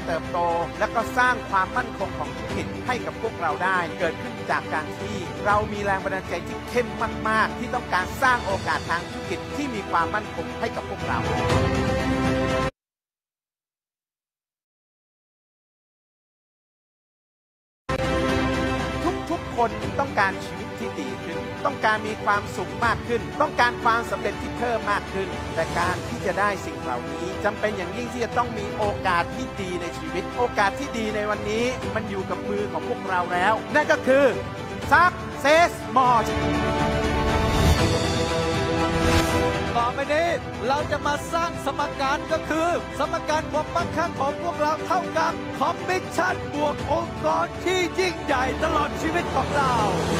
เติบโตและก็สร้างความมั่นคงของธุรกิจให้กับพวกเราได้เกิดขึ้นจากการที่เรามีแรงบันดาลใจที่เข้มมั่นมากที่ต้องการสร้างโอกาสทางธุรกิจที่มีความมั่นคงให้กับพวกเราทุกคนต้องการชีวิตที่ดีขึ้นต้องการมีความสุขมากขึ้นต้องการความสำเร็จที่เพิ่มมากขึ้นแต่การที่จะได้สิ่งเหล่านี้จำเป็นอย่างยิ่งที่จะต้องมีโอกาสที่ดีในชีวิตโอกาสที่ดีในวันนี้มันอยู่กับมือของพวกเราแล้วนั่นก็คือ Success More ต่อไปนี้เราจะมาสร้างสมการก็คือสมการความมั่งคั่งของพวกเราเท่ากับคอมมิชชั่นบวกองค์กรที่ยิ่งใหญ่ตลอดชีวิตของเรา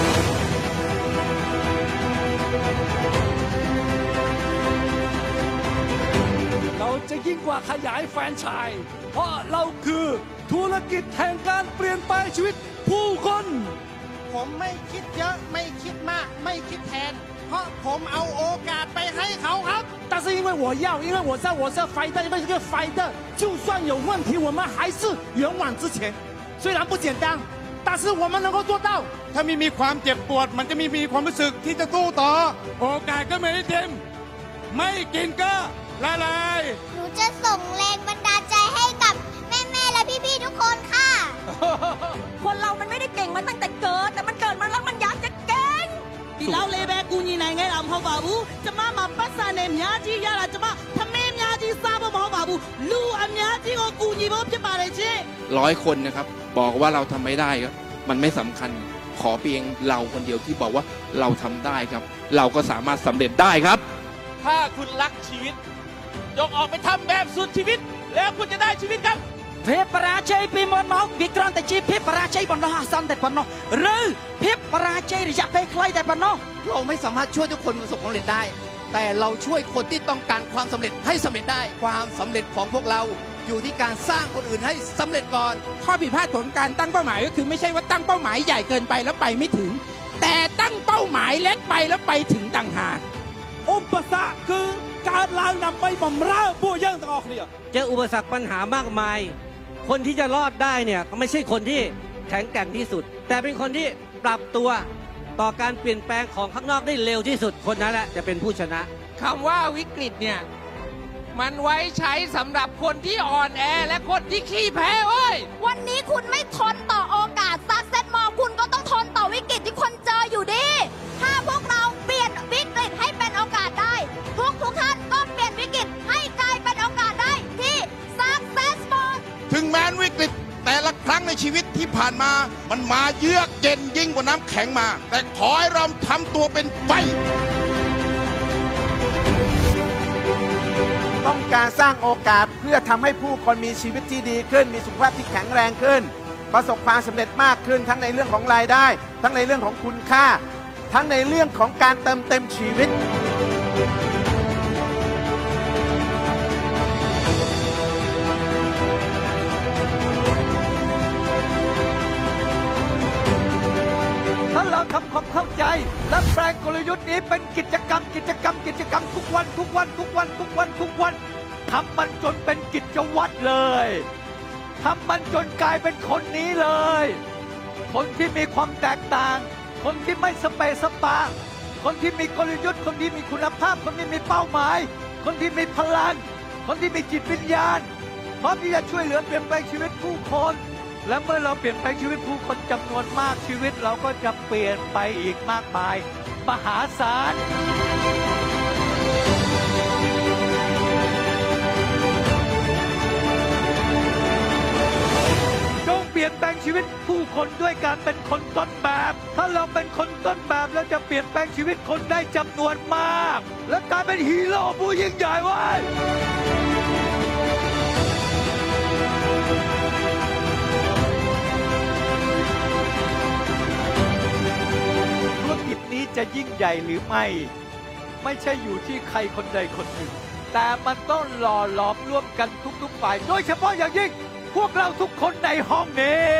เราจะยิ่งกว่าขยายแฟรนไชส์เพราะเราคือธุรกิจแห่งการเปลี่ยนแปลงชีวิตผู้คนผมไม่คิดเยอะไม่คิดมากไม่คิดแทนเพราะผมเอาโอกาสไปให้เขาครับ但是因为我要因为我在我是 fighter 因为这个 fighter 就算有问题我们还是勇往直前虽然不简单但是我们能够做到ถ้ามีความเจ็บปวดมันจะมีความรู้สึกที่จะสู้ต่อโอกาสก็ไม่ได้เต็มไม่กินก็ละลายหนูจะส่งแรงบันดาลใจให้กับแม่และพี่ๆทุกคนค่ะคนเรามันไม่ได้เก่งมาตั้งแต่เกิดแต่มันเกิดมาแล้วมันอยากจะเก่งဒီလောက်လေးပဲကူညီနိုင်ခဲ့တာမဟုတ်ပါဘူးကျမမှာပတ်စံနဲ့အများကြီးရတာကျမသမင်းအများကြီးစားဖို့မဟုတ်ပါဘူးလူအများကြီးကိုကူညီဖို့ဖြစ်ပါတယ်ရှင် 100 คนนะครับบอกว่าเราทำไม่ได้ครับมันไม่สำคัญขอเพียงเราคนเดียวที่บอกว่าเราทำได้ครับเราก็สามารถสำเร็จได้ครับถ้าคุณรักชีวิตจงออกไปทำแบบสุดชีวิตแล้วคุณจะได้ชีวิตครับភាពបរាជ័យពីមុនមកវាគ្រាន់តែជាភាពបរាជ័យបណ្ដោះអាសន្នតែប៉ុណ្ណោះឬភាពបរាជ័យរយៈពេលខ្លីតែប៉ុណ្ណោះเราไม่สามารถช่วยทุกคนประสบความสำเร็จได้แต่เราช่วยคนที่ต้องการความสำเร็จให้สำเร็จได้ความสำเร็จของพวกเราอยู่ที่การสร้างคนอื่นให้สำเร็จก่อนข้อผิดพลาดของการตั้งเป้าหมายก็คือไม่ใช่ว่าตั้งเป้าหมายใหญ่เกินไปแล้วไปไม่ถึงแต่ตั้งเป้าหมายเล็กไปแล้วไปถึงต่างหากอุปสรรคคือการล้างนำไปบ่มเร่าผู้ยังต่อเนี่ยเจออุปสรรคปัญหามากมายคนที่จะรอดได้เนี่ยก็ไม่ใช่คนที่แข็งแกร่งที่สุดแต่เป็นคนที่ปรับตัวต่อการเปลี่ยนแปลงของข้างนอกได้เร็วที่สุดคนนั้นแหละจะเป็นผู้ชนะคำว่าวิกฤตเนี่ยมันไว้ใช้สำหรับคนที่อ่อนแอและคนที่ขี้แพ้เว้ยวันนี้คุณไม่ทนต่อโอกาสซักเซตมอคุณก็ต้องทนต่อวิกฤตที่คนเจออยู่ดีถ้าพวกเราเปลี่ยนวิกฤตให้เป็นโอกาสได้ทุกท่านก็เปลี่ยนวิกฤตให้กลายเป็นโอกาสได้ที่ Success Mode ถึงแม้วิกฤตแต่ละครั้งในชีวิตที่ผ่านมามันมาเยือกเย็นยิ่งกว่าน้ำแข็งมาแต่ขอให้เราทำตัวเป็นไฟต้องการสร้างโอกาสเพื่อทำให้ผู้คนมีชีวิตที่ดีขึ้นมีสุขภาพที่แข็งแรงขึ้นประสบความสำเร็จมากขึ้นทั้งในเรื่องของรายได้ทั้งในเรื่องของคุณค่าทั้งในเรื่องของการเติมเต็มชีวิตถ้าเราทำความเข้าใจและแปลงกลยุทธ์นี้เป็นกิจกรรมทุกวันทำมันจนเป็นกิจวัตรเลยทำมันจนกลายเป็นคนนี้เลยคนที่มีความแตกต่างคนที่ไม่สเปสปาคนที่มีกลยุทธ์คนที่มีคุณภาพคนที่มีเป้าหมายคนที่มีพลังคนที่มีจิตวิญญาณพร้อมที่จะช่วยเหลือเปลี่ยนแปลงชีวิตผู้คนและเมื่อเราเปลี่ยนแปลงชีวิตผู้คนจำนวนมากชีวิตเราก็จะเปลี่ยนไปอีกมากมายมหาศาลจงเปลี่ยนแปลงชีวิตผู้คนด้วยการเป็นคนต้นแบบถ้าเราเป็นคนต้นแบบเราจะเปลี่ยนแปลงชีวิตคนได้จำนวนมากและกลายเป็นฮีโร่ผู้ยิ่งใหญ่ไว้ธุรกิจนี้จะยิ่งใหญ่หรือไม่ใช่อยู่ที่ใครคนใดคนหนึ่งแต่มันต้องหล่อหลอมร่วมกันทุกฝ่ายโดยเฉพาะอย่างยิ่งพวกเราทุกคนในห้องนี้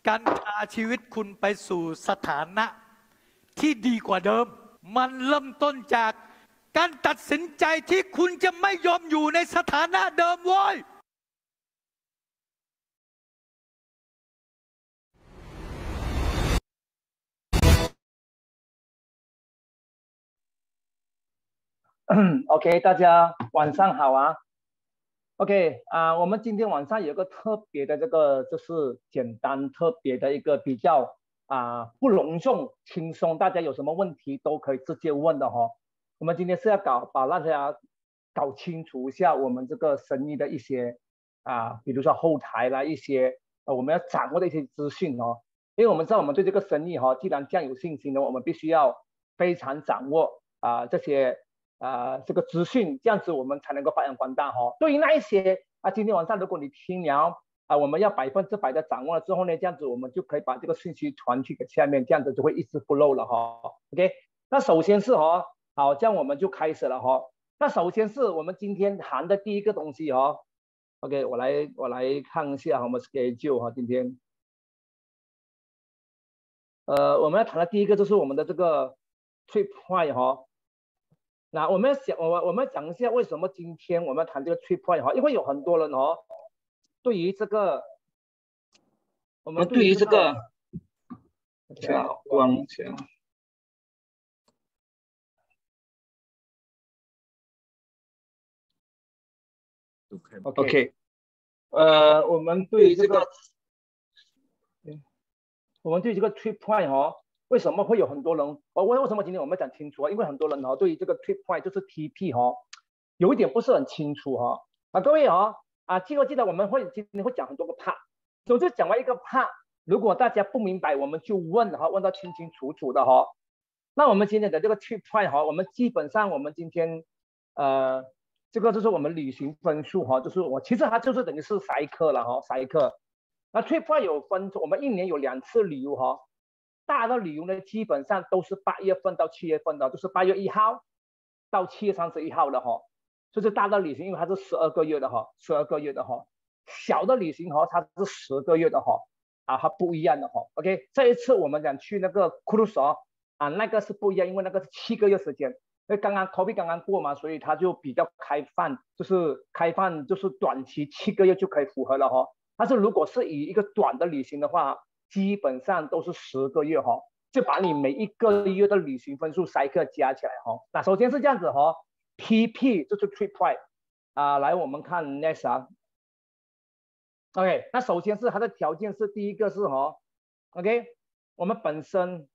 การพาชีวิตคุณไปสู่สถานะที่ดีกว่าเดิม มันเริ่มต้นจากการตัดสินใจที่คุณจะไม่ยอมอยู่ในสถานะเดิมโว้ย OK， 大家晚上好啊。OK 我们今天晚上有一个特别的这个，就是简单特别的一个比较不隆重、轻松，大家有什么问题都可以直接问的哈。我们今天是要把大家搞清楚一下我们这个生意的一些比如说后台啦一些我们要掌握的一些资讯哦。因为我们知道我们对这个生意既然这样有信心的，我们必须要非常掌握这些。这个资讯，这样子我们才能够发扬光大哈。对于那一些今天晚上如果你听了我们要100%的掌握了之后呢，这样子我们就可以把这个信息传去给下面，这样子就会一直不漏了哈。OK， 那首先是好，这样我们就开始了哈。那首先是我们今天谈的第一个东西OK， 我来看一下我们 schedule 哈，今天我们要谈的第一个就是我们的这个 trip point 哈。那我们讲一下为什么今天我们要谈这个 trip point 因为有很多人对于这个我们对于这个光强 OK， 我们对于这个 trip point 为什么会有很多人为什么今天我们讲清楚因为很多人对于这个 trip point 就是 TP 有一点不是很清楚各位记得我们今天会讲很多个 part， 总之讲完一个 part， 如果大家不明白我们就问到清清楚楚的那我们今天的这个 trip point 我们基本上我们今天这个就是我们旅行分数就是其实它就是等于是筛课了筛课。那 trip point 有分，我们一年有2次旅游大的旅游呢，基本上都是8月份到7月份的，就是8月1号到7月31号的就是大的旅行，因为它是12个月的12个月的小的旅行它是10个月的它不一样的OK， 这一次我们讲去那个 cruise 那个是不一样，因为那个是7个月时间，因为刚刚 COVID 刚刚过嘛，所以它就比较开放，就是短期7个月就可以符合了但是如果是以一个短的旅行的话，基本上都是10个月就把你每一个月的旅行分数筛课加起来那首先是这样子PP 就是 trip point 来我们看 next OK， 那首先是它的条件是第一个是OK， 我们本身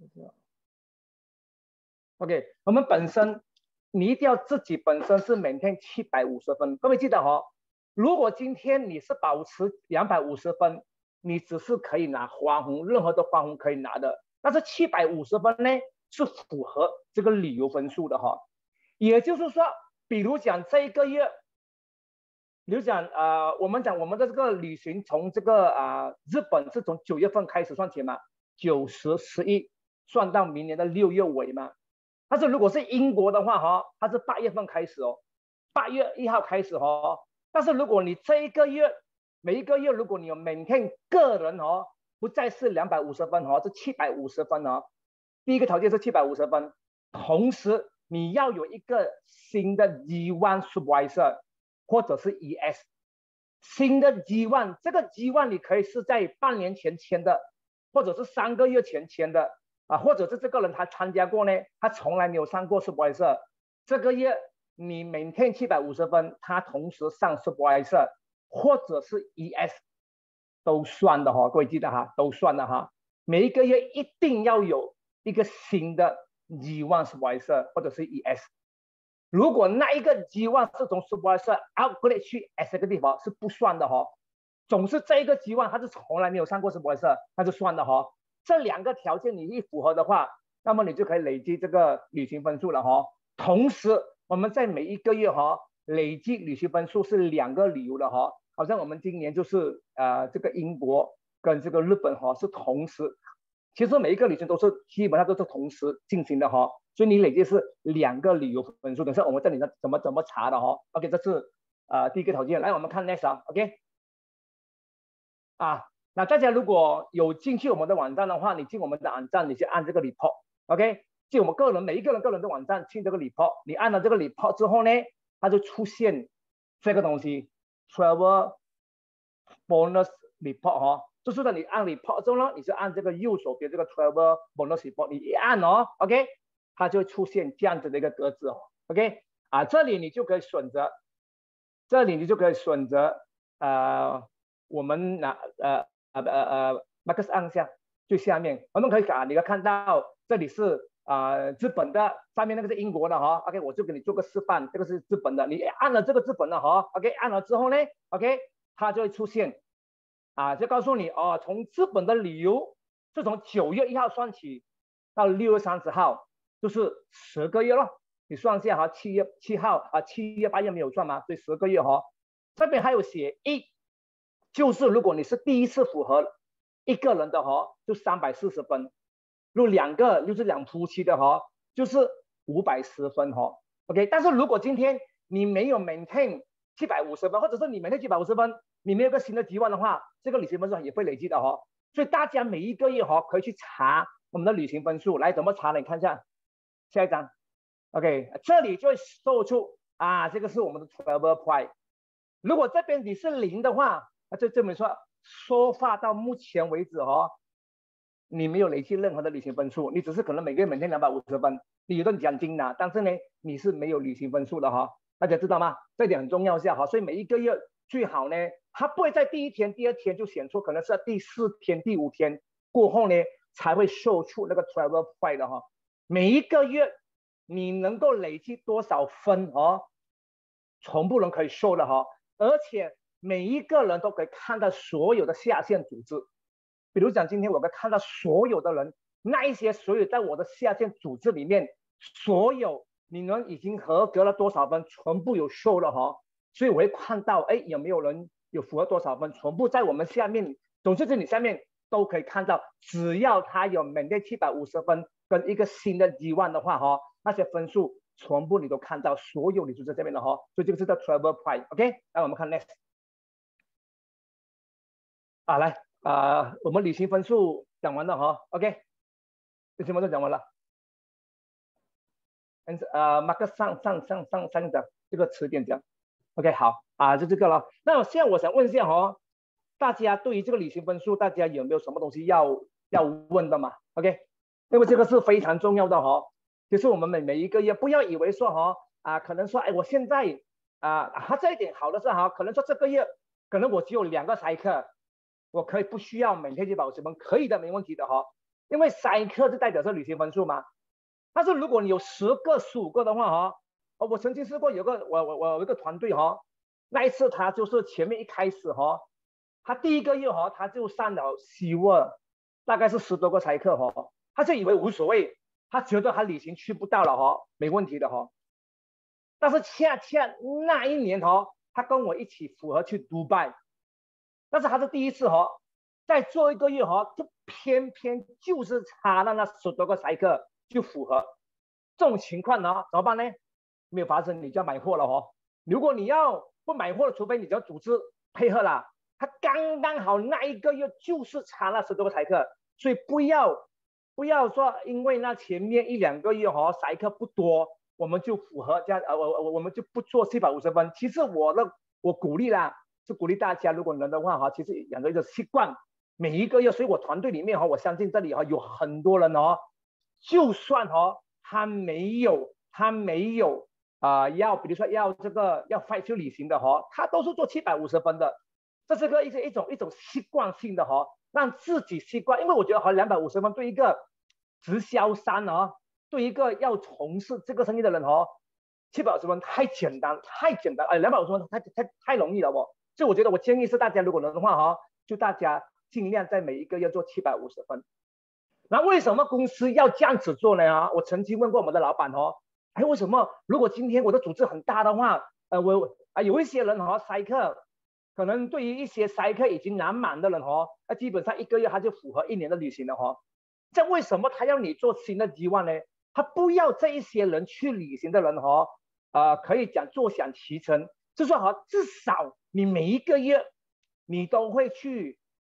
OK， 我们本身你一定要自己本身是maintain750分，各位记得如果今天你是保持250分，你只是可以拿花红，任何的花红可以拿的，但是750分呢是符合这个旅游分数的也就是说，比如讲这一个月，比如讲我们讲我们的这个旅行从这个日本是从9月份开始算起嘛，9、10、11算到明年的6月尾嘛。但是如果是英国的话它是8月份开始8月1号开始但是如果你这一个月每一个月如果你有maintain个人不再是250分是750分第一个条件是750分，同时你要有一个新的 G1 supervisor 或者是 ES， 新的 G1， 这个 G1 你可以是在半年前签的，或者是3个月前签的或者是这个人他参加过呢，他从来没有上过 supervisor， 这个月你maintain 750分，他同时上 supervisor或者是 ES 都算的各位记得都算的每一个月一定要有一个新的 G1 supervisor 或者是 ES， 如果那一个 G1 是从 supervisor upgrade 去 executive 是不算的总是这一个 G1 他是从来没有上过 supervisor， 他是算的这2个条件你一符合的话，那么你就可以累积这个旅行分数了同时我们在每一个月累计旅行分数是2个旅游的好像我们今年就是这个英国跟这个日本是同时，其实每一个旅行都是基本上都是同时进行的所以你累计是2个旅游分数。等下我们这里怎么查的OK， 这是第一个条件。来我们看 next OK 那大家如果有进去我们的网站的话，你进我们的网站，你就按这个 report，OK， 进我们个人每一个人的网站，进这个 report， 你按了这个 report 之后呢，它就出现这个东西 ，travel bonus report 哈，就是说你按 report 之后呢，你就按这个右手边这个 travel bonus report， 你一按哦 ，OK， 它就会出现这样子的一个格子哦 ，OK， 这里你就可以选择，我们Marcus 按下最下面，我们可以你要看到这里是资本的，上面那个是英国的哈 ，OK， 我就给你做个示范，这个是资本的，你按了这个资本的哈 ，OK， 按了之后呢 ，OK， 它就会出现就告诉你哦，从资本的理由是从9月1号算起到6月30号，就是10个月咯。你算一下哈，7月7号7月8月没有算嘛，所以10个月哈。这边还有写1，就是如果你是第一次符合一个人的哈，就340分；如果2个就是2夫妻的哈，就是510分哈。OK， 但是如果今天你没有 maintain 750分，或者是你 maintain 750分，你没有个新的G1的话，这个旅行分数也会累积的哈。所以大家每一个月哈可以去查我们的旅行分数，来怎么查呢？你看一下下一张。OK， 这里就会搜出这个是我们的 travel point。如果这边你是0的话，那就证明说说话到目前为止你没有累积任何的旅行分数，你只是可能每个月每天250分，你有顿奖金拿，但是呢你是没有旅行分数的大家知道吗？这点很重要一下所以每一个月最好呢，它不会在第1天、第2天就显出，可能是在第4天、第5天过后呢才会秀出那个 travel point 的每一个月你能够累积多少分全部人可以show的而且每一个人都可以看到所有的下线组织。比如讲今天我可以看到所有的人，那一些所有在我的下线组织里面，所有你们已经合格了多少分，全部有show了所以我会看到有没有人有符合多少分，全部在我们下面总之这里下面都可以看到，只要他有maintain 750分跟一个新的G1的话那些分数全部你都看到，所有你就在这边的所以这个是叫 travel point。 OK， 来我们看 next 来我们旅行分数讲完了OK， 旅行分数讲完了。Marcus 上讲这个词典讲 OK 好就这个了。那现在我想问一下大家对于这个旅行分数大家有没有什么东西要问的嘛 OK， 因为这个是非常重要的就是我们每一个月不要以为说可能说我现在这一点好的是可能说这个月可能我只有2个cycle，我可以不需要每天去保持分，可以的，没问题的因为cycle就代表是旅行分数嘛。但是如果你有10个15个的话我曾经试过我有一个团队那一次他就是前面一开始他第一个月他就上了SeaWorld，大概是10多个cycle他就以为无所谓，他觉得他旅行去不到了没问题的但是恰恰那一年他跟我一起符合去迪拜，但是他是第一次再做一个月就偏偏就是差了那10多个cycle就符合。这种情况怎么办呢？没有发生你就要买货了如果你要不买货，除非你只要组织配合了，他刚刚好那一个月就是差那10多个cycle，所以不要说因为那前面1、2个月cycle不多我们就符合这样我们就不做750分。其实我鼓励是鼓励大家，如果能的话其实养成一个习惯，每一个月。所以我团队里面我相信这里有很多人就算他没有比如说要这个要 fight 去旅行的他都是做750分的。这是个一种习惯性的让自己习惯。因为我觉得250分对一个直销商对一个要从事这个生意的人750分太简单250分太容易了所以我觉得我建议是大家如果能的话就大家尽量在每一个月做750分。那为什么公司要这样子做呢我曾经问过我们的老板为什么如果今天我的组织很大的话有一些人cycle可能对于一些cycle已经拿满的人基本上1个月他就符合1年的旅行了这为什么他要你做新的G1呢？他不要这一些人去旅行的人可以讲坐享其成，就是说至少你每一个月你都会去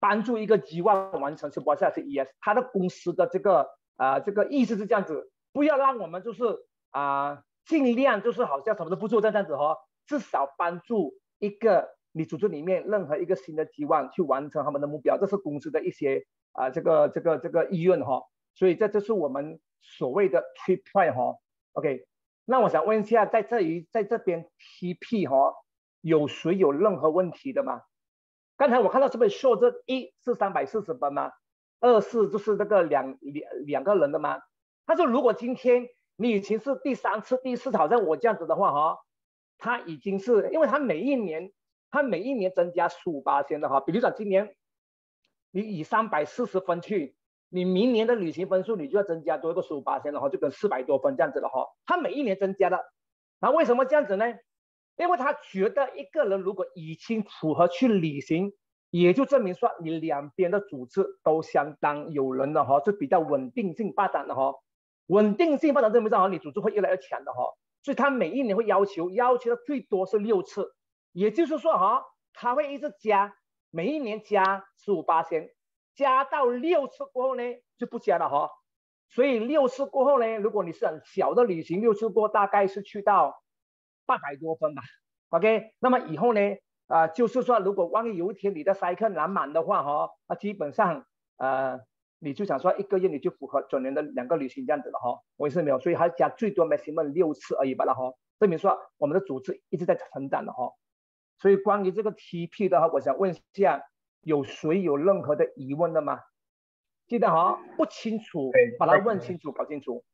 帮助一个 G1 完成 Supervisor CES， 他的公司的这个意思是这样子，不要让我们就是尽量就是好像什么都不做这样子至少帮助一个你组织里面任何一个新的 G1 去完成他们的目标，这是公司的一些这个意愿所以这是我们所谓的 Trip Plan OK， 那我想问一下，在这边 TP 有谁有任何问题的吗？刚才我看到是不是说这1是340分吗？2是就是这个两个人的吗？他说如果今天你已经是第3次、第4次，好像我这样子的话他已经是因为他每一年增加15%的比如说今年你以340分去，你明年的旅行分数你就要增加多一个15%的就跟400多分这样子的他每一年增加的。那为什么这样子呢？因为他觉得一个人如果已经符合去旅行，也就证明说你两边的组织都相当有人的是比较稳定性发展的稳定性发展证明上你组织会越来越强的所以他每一年会要求的最多是6次，也就是说他会一直加，每一年加15%，加到6次过后呢就不加了所以6次过后呢，如果你是很小的旅行，6次过大概是去到800多分吧 OK， 那么以后呢就是说如果万一有一天你的 cycle 拿满的话基本上你就想说1个月你就符合整年的2个旅行这样子了我也是没有，所以还加最多 maximum 6次而已吧证明说我们的组织一直在成长的所以关于这个 TP 的我想问一下，有谁有任何的疑问的吗？记得不清楚把它问清楚搞清楚。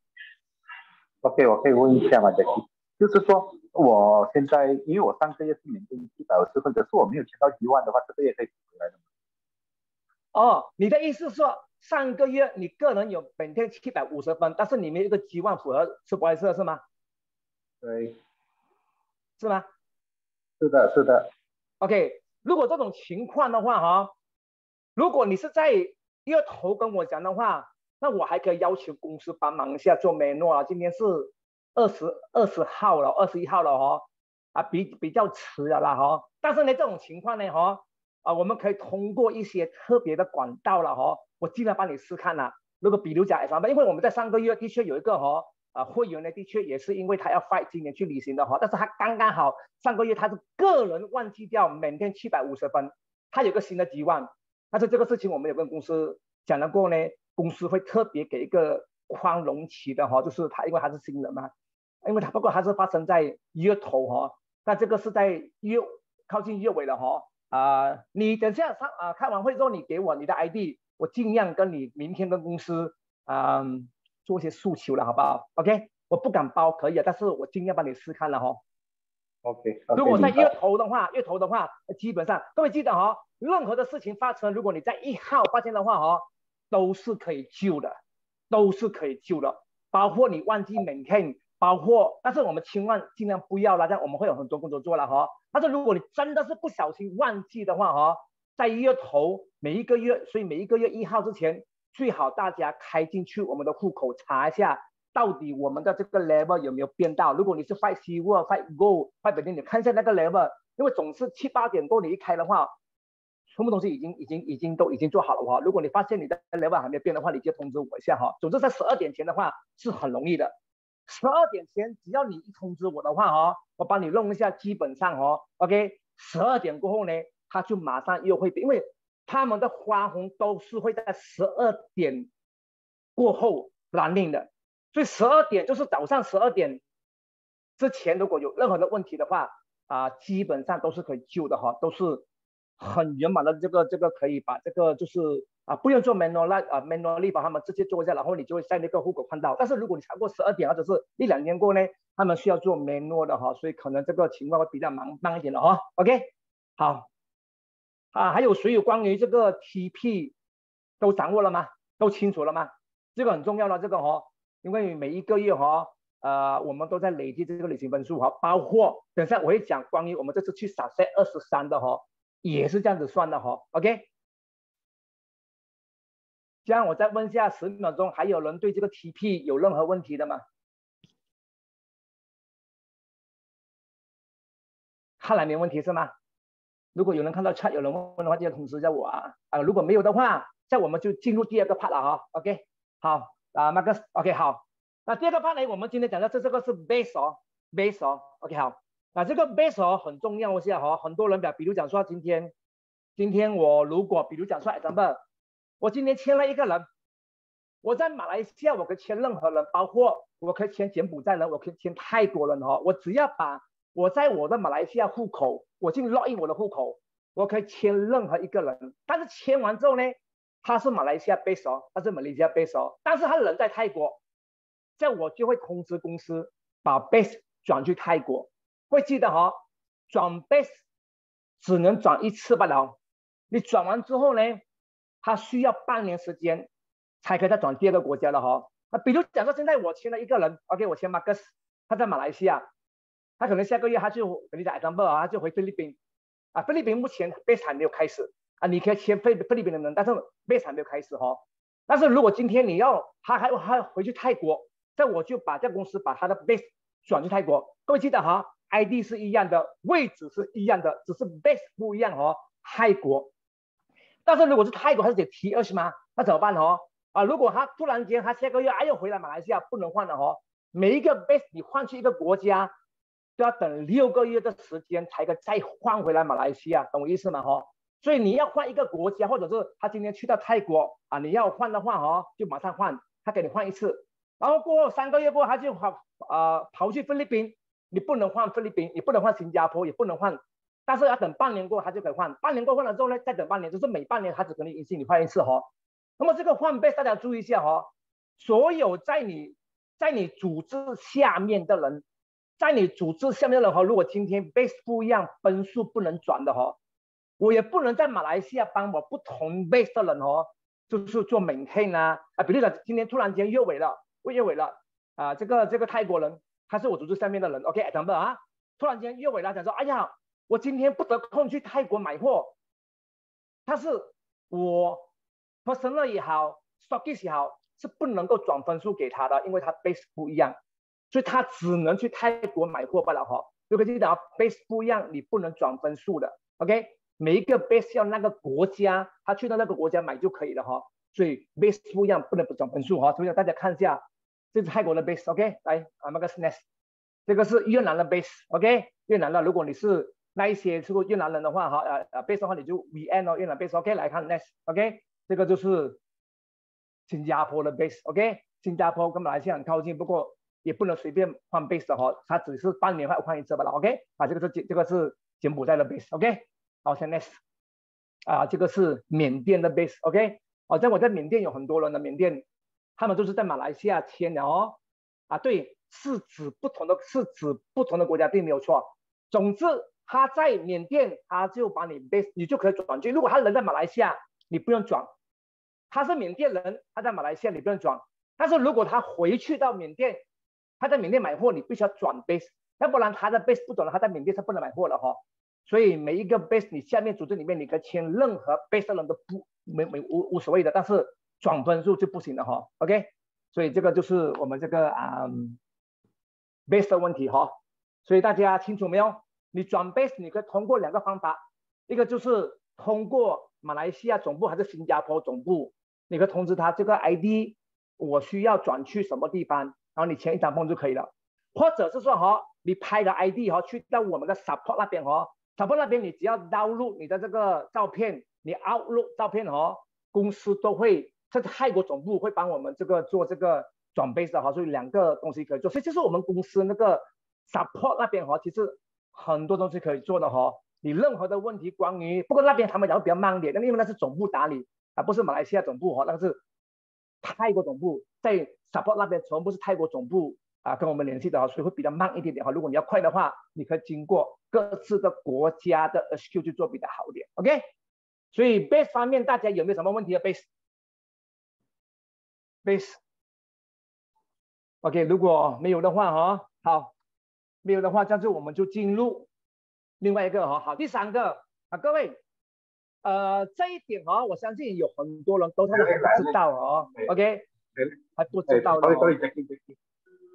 OK， 我可以问一下吗 Jackie？ 就是说我现在因为我上个月是免费750分，可是我没有签到G1的话，这个月可以补回来的吗？ 你的意思是说上个月你个人有每天750分，但是你没有一个G1符合Supervisor是吗？ 对， 是吗？ 是的，是的。 OK， 如果这种情况的话如果你是在月头跟我讲的话，那我还可以要求公司帮忙一下做 manual 今天是20号了，21号了比较迟了啦但是呢这种情况呢我们可以通过一些特别的管道了我尽量帮你试看啦。如果比如讲因为我们在上个月的确有一个会员呢，的确也是因为他要 fight 今年去旅行的但是他刚刚好上个月他是个人忘记掉每天750分，他有个新的G1，但是这个事情我们有跟公司讲了过呢，公司会特别给一个宽容期的就是他因为他是新人嘛，因为不过他是发生在月头那这个是在靠近月尾了你等下开完会之后你给我你的 ID， 我尽量跟你明天跟公司做一些诉求了好不好 OK， 我不敢包可以但是我尽量帮你试看了 OK， 如果在月头的话基本上各位记得任何的事情发生，如果你在1号发现的话都是可以救的，包括你忘记 maintain， 但是我们千万尽量不要啦，这样我们会有很多工作做了但是如果你真的是不小心忘记的话在月头每一个月1号之前，最好大家开进去我们的户口查一下到底我们的这个 level 有没有变到。如果你是 Fight Silver、Fight Gold、Fight Platinum， 你看一下那个 level， 因为总是7、8点过你一开的话，全部东西都已经做好了如果你发现你的 level 还没有变的话，你就通知我一下总之在12点前的话是很容易的，12点前只要你一通知我的话我帮你弄一下，基本上OK， 12点过后呢，他就马上又会变，因为他们的花红都是会在12点过后running的，所以12点就是早上12点之前，如果有任何的问题的话基本上都是可以救的都是很圆满的，这个可以把这个就是不用做 manually 把他们直接做一下，然后你就会在那个户口看到。但是如果你超过12点或者是1、2年过呢，他们需要做 manual 的所以可能这个情况会比较慢一点的OK， 好还有谁有关于这个 TP 都掌握了吗？都清楚了吗？这个很重要的这个因为每一个月我们都在累积这个旅行分数包括等一下我会讲关于我们这次去Sunset 23的也是这样子算的OK。这样我再问一下10秒钟，还有人对这个 TP 有任何问题的吗？看来没问题是吗？ 如果有人看到 chat 有人问的话，记得通知一下我啊。如果没有的话，这样我们就进入第二个 part 了哈。OK， 好，Marcus， OK 好。那第二个 part 呢，我们今天讲的这个是 base 哦 ，base 哦 ，OK 好。这个 base 哦很重要一下哈，很多人比如讲说今天我如果比如讲说 example， 我今天签了一个人，我在马来西亚我可以签任何人，包括我可以签柬埔寨人，我可以签泰国人哈，我只要把我在我的马来西亚户口，我进 login 我的户口，我可以签任何一个人，但是签完之后呢，他是马来西亚 base 哦，他是马来西亚 base 哦，但是他人在泰国，这样我就会通知公司把 base 转去泰国。会记得哈，转 base 只能转一次罢了。你转完之后呢，它需要半年时间才可以再转第二个国家了哈。比如讲说现在我签了一个人 ，OK， 我签 Marcus， 他在马来西亚，他可能下个月他就跟你讲 example 啊，他就回菲律宾菲律宾目前 base 还没有开始你可以签菲律宾的人，但是 base 还没有开始哈。但是如果今天你要他回去泰国，这我就把这公司把他的 base 转去泰国。各位记得哈。ID 是一样的，位置是一样的，只是 base 不一样哦。泰国，但是如果是泰国，它是写 T2 吗？那怎么办哦？如果他突然间他下个月又回来马来西亚，不能换了哦。每一个 base 你换去一个国家，都要等6个月的时间才可以再换回来马来西亚，懂我意思吗？所以你要换一个国家，或者是他今天去到泰国你要换的话就马上换，他给你换一次，然后过后3个月过后他就跑去菲律宾。你不能换菲律宾，你不能换新加坡，也不能换，但是要等半年过后他就可以换。半年过后换了之后呢，再等半年，就是每半年他只可能允许你换一次哈。那么这个换 base 大家注意一下哈，所有在你组织下面的人，如果今天 base 不一样，分数不能转的哈，我也不能在马来西亚帮我不同 base 的人就是做 maintain 比如讲今天突然间越尾了这个泰国人。他是我组织下面的人 ，OK， example 突然间越尾了，讲说，哎呀，我今天不得空去泰国买货，但是我 personal 也好 ，stockist 也好，是不能够转分数给他的，因为他 base 不一样，所以他只能去泰国买货罢了哈。如果记得base 不一样，你不能转分数的 ，OK， 每一个 base 要那个国家，他去到那个国家买就可以了哈。所以 base 不一样，不能不转分数哈。所以大家看一下。这是泰国的 base，OK， 来Marcus Nest， 这个是越南的 base，OK， 越南的，如果你是那一些是越南人的话base 的话你就 VN 越南 base，OK， 来看 Nest，OK， 这个就是新加坡的 base，OK， 新加坡跟马来西亚很靠近，不过也不能随便换 base 的它只是半年换一次罢了 ，OK， 这个是柬埔寨的 base，OK， 好，现在 Nest， 这个是缅甸的 base，OK， 在缅甸有很多人的缅甸。他们都是在马来西亚签的对，是指不同的国家，并没有错。总之，他在缅甸，他就把你 base， 你就可以转去。如果他人在马来西亚，你不用转；他是缅甸人，他在马来西亚，你不用转。但是如果他回去到缅甸，他在缅甸买货，你必须要转 base， 要不然他的 base 不转了，他在缅甸是不能买货的所以每一个 base， 你下面组织里面，你可以签任何 base 的人都无所谓的，但是。转分数就不行了OK， 所以这个就是我们这个base 的问题所以大家清楚没有？你转 base 你可以通过2个方法，一个就是通过马来西亚总部还是新加坡总部，你可以通知他这个 ID 我需要转去什么地方，然后你签一张封就可以了。或者是说你拍个 ID 去到我们的 support 那边support 那边你只要 download 你的这个照片，你 upload 照片公司都会。这泰国总部会帮我们做这个转 base 的所以2个东西可以做，所以就是我们公司那个 support 那边其实很多东西可以做的你任何的问题关于，不过那边他们讲比较慢一点，因为那是总部打理不是马来西亚总部那个是泰国总部，在 support 那边全部是泰国总部跟我们联系的所以会比较慢一点点如果你要快的话，你可以经过各自的国家的 HQ 去做比较好一点 ，OK。所以 base 方面大家有没有什么问题的 base？OK， 如果没有的话好，没有的话，这样子我们就进入另外一个好，第3个各位，这一点我相信有很多人都还不知道OK， 还不知道的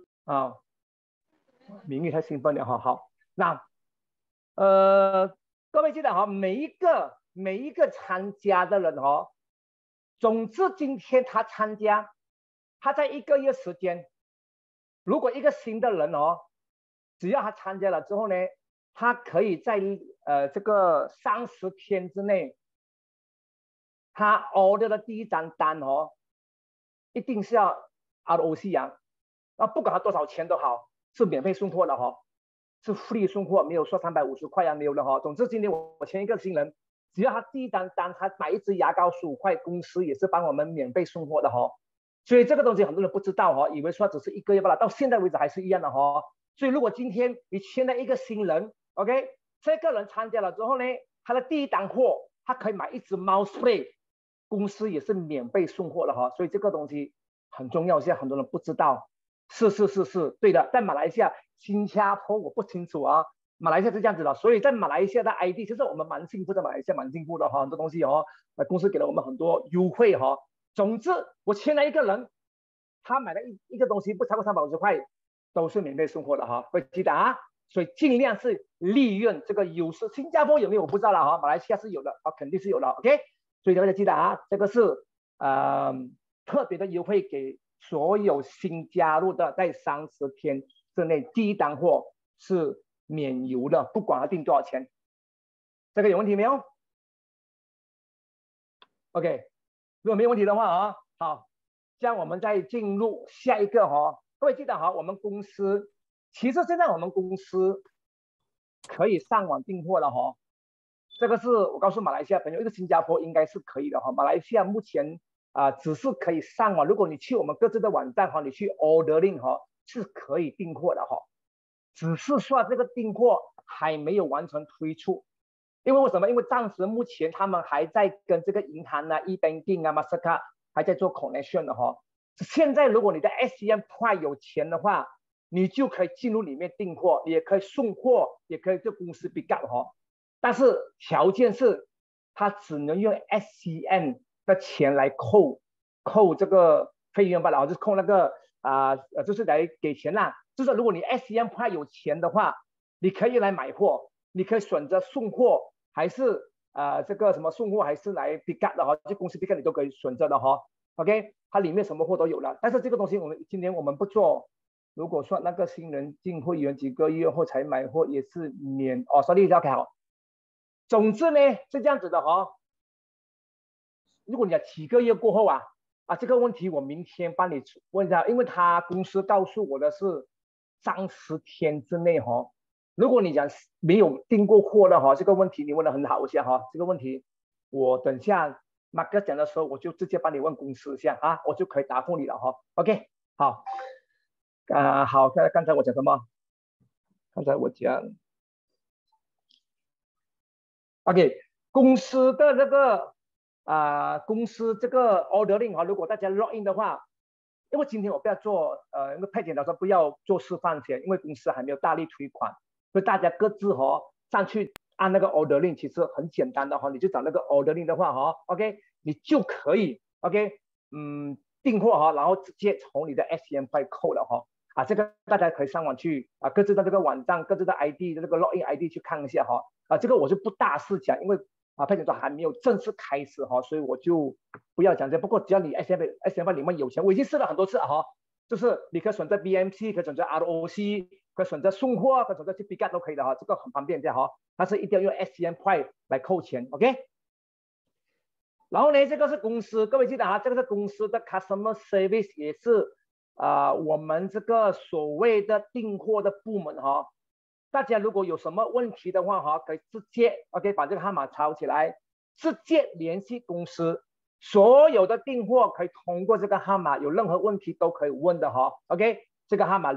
名誉太兴奋了好，那各位记得哈，每一个参加的人哦，总之今天他参加，他在1个月时间，如果一个新的人哦，只要他参加了之后呢，他可以在这个30天之内，他 order 的第一张单哦，一定是要 ROC 啊，那不管他多少钱都好，是免费送货的哈，是 free 送货，没有说350块啊，没有的哈。总之今天我签一个新人，只要他第一单他买一支牙膏15块，公司也是帮我们免费送货的哈。所以这个东西很多人不知道哈，以为说只是1个月罢了，到现在为止还是一样的哈。所以如果今天你签了一个新人 ，OK， 这个人参加了之后呢，他的第一单货他可以买一支猫 spray， 公司也是免费送货的哈。所以这个东西很重要，现在很多人不知道。是，对的。在马来西亚、新加坡我不清楚啊，马来西亚是这样子的。所以在马来西亚的 ID， 其实我们蛮幸福的，马来西亚蛮幸福的哈，很多东西哦，公司给了我们很多优惠哈。总之，我签了一个人，他买了一个东西不超过350块，都是免费送货的哈，会记得啊。所以尽量是利润这个优势。新加坡有没有我不知道了哈，马来西亚是有的啊，肯定是有的。OK， 所以大家记得啊，这个是特别的优惠给所有新加入的，在30天之内第一单货是免邮的，不管他订多少钱。这个有问题没有 ？OK。如果没有问题的话啊，好，这样我们再进入下一个哈。各位记得哈，我们公司其实现在我们公司可以上网订货了哈。这个是我告诉马来西亚朋友，一个新加坡应该是可以的哈。马来西亚目前只是可以上网，如果你去我们各自的网站哈，你去 ordering 哈是可以订货的哈，只是说这个订货还没有完全推出。因为为什么？因为暂时目前他们还在跟这个银行啊、e-banking 啊、Mastercard 还在做 connection 的哈。现在如果你的 SCM Prime 有钱的话，你就可以进入里面订货，也可以送货，也可以就公司 pick up 哈。但是条件是，他只能用 SCM 的钱来扣这个费用罢了，就是扣那个就是来给钱啦。就是如果你 SCM Prime 有钱的话，你可以来买货，你可以选择送货。还是这个什么送货还是来 pick up 的哈，这公司 pick up 你都可以选择的哈。OK， 它里面什么货都有了，但是这个东西今年我们不做。如果说那个新人进会员几个月后才买货，也是免哦。sorry， OK 好。总之呢是这样子的哈。如果你要几个月过后这个问题我明天帮你问一下，因为他公司告诉我的是30天之内哈。如果你讲没有订过货的哈，这个问题你问的很好一下哈，这个问题我等下马哥讲的时候我就直接帮你问公司一下啊，我就可以答复你了哈。OK， 好，好，刚才我讲什么？刚才我讲 ，OK， 公司的这个公司这个 ordering 哈，如果大家 log in 的话。因为今天我不要做因为派遣老师不要做示范先，因为公司还没有大力推广，所以大家各自上去按那个 ordering， 其实很简单的你就找那个 ordering 的话OK， 你就可以 OK， 订货然后直接从你的 SCM 快扣了这个大家可以上网去各自的这个网站、各自的 ID 的这个 login ID 去看一下这个我就不大肆讲，因为派遣组还没有正式开始所以我就不要讲这。不过只要你 SCM 里面有钱，我已经试了很多次就是你可以选择 BMC， 可以选择 ROC， 可以选择送货，可以选择去 pick up 都可以的这个很方便这样但是一定要用 SCM Prime 来扣钱 OK。然后呢，这个是公司，各位记得这个是公司的 Customer Service， 也是我们这个所谓的订货的部门大家如果有什么问题的话可以直接 OK 把这个号码抄起来，直接联系公司，所有的订货可以通过这个号码，有任何问题都可以问的OK， 这个号码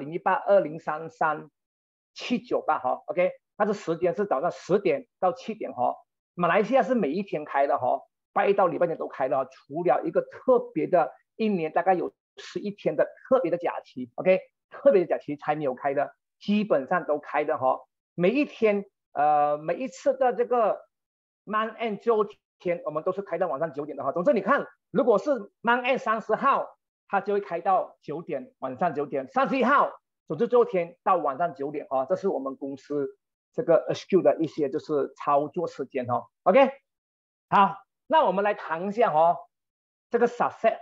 01820337988OK， 它的时间是早上10点到7点马来西亚是每一天开的拜一到礼拜天都开的除了一个特别的一年大概有11天的特别的假期 OK， 特别的假期才没有开的，基本上都开的每一天每一次的这个 month end 最后天我们都是开到晚上9点的总之你看，如果是 month end 30号它就会开到9点，晚上9点，31号总之最后天到晚上9点这是我们公司这个 SQ 的一些就是操作时间哦。OK， 好，那我们来谈一下哦，这个 Success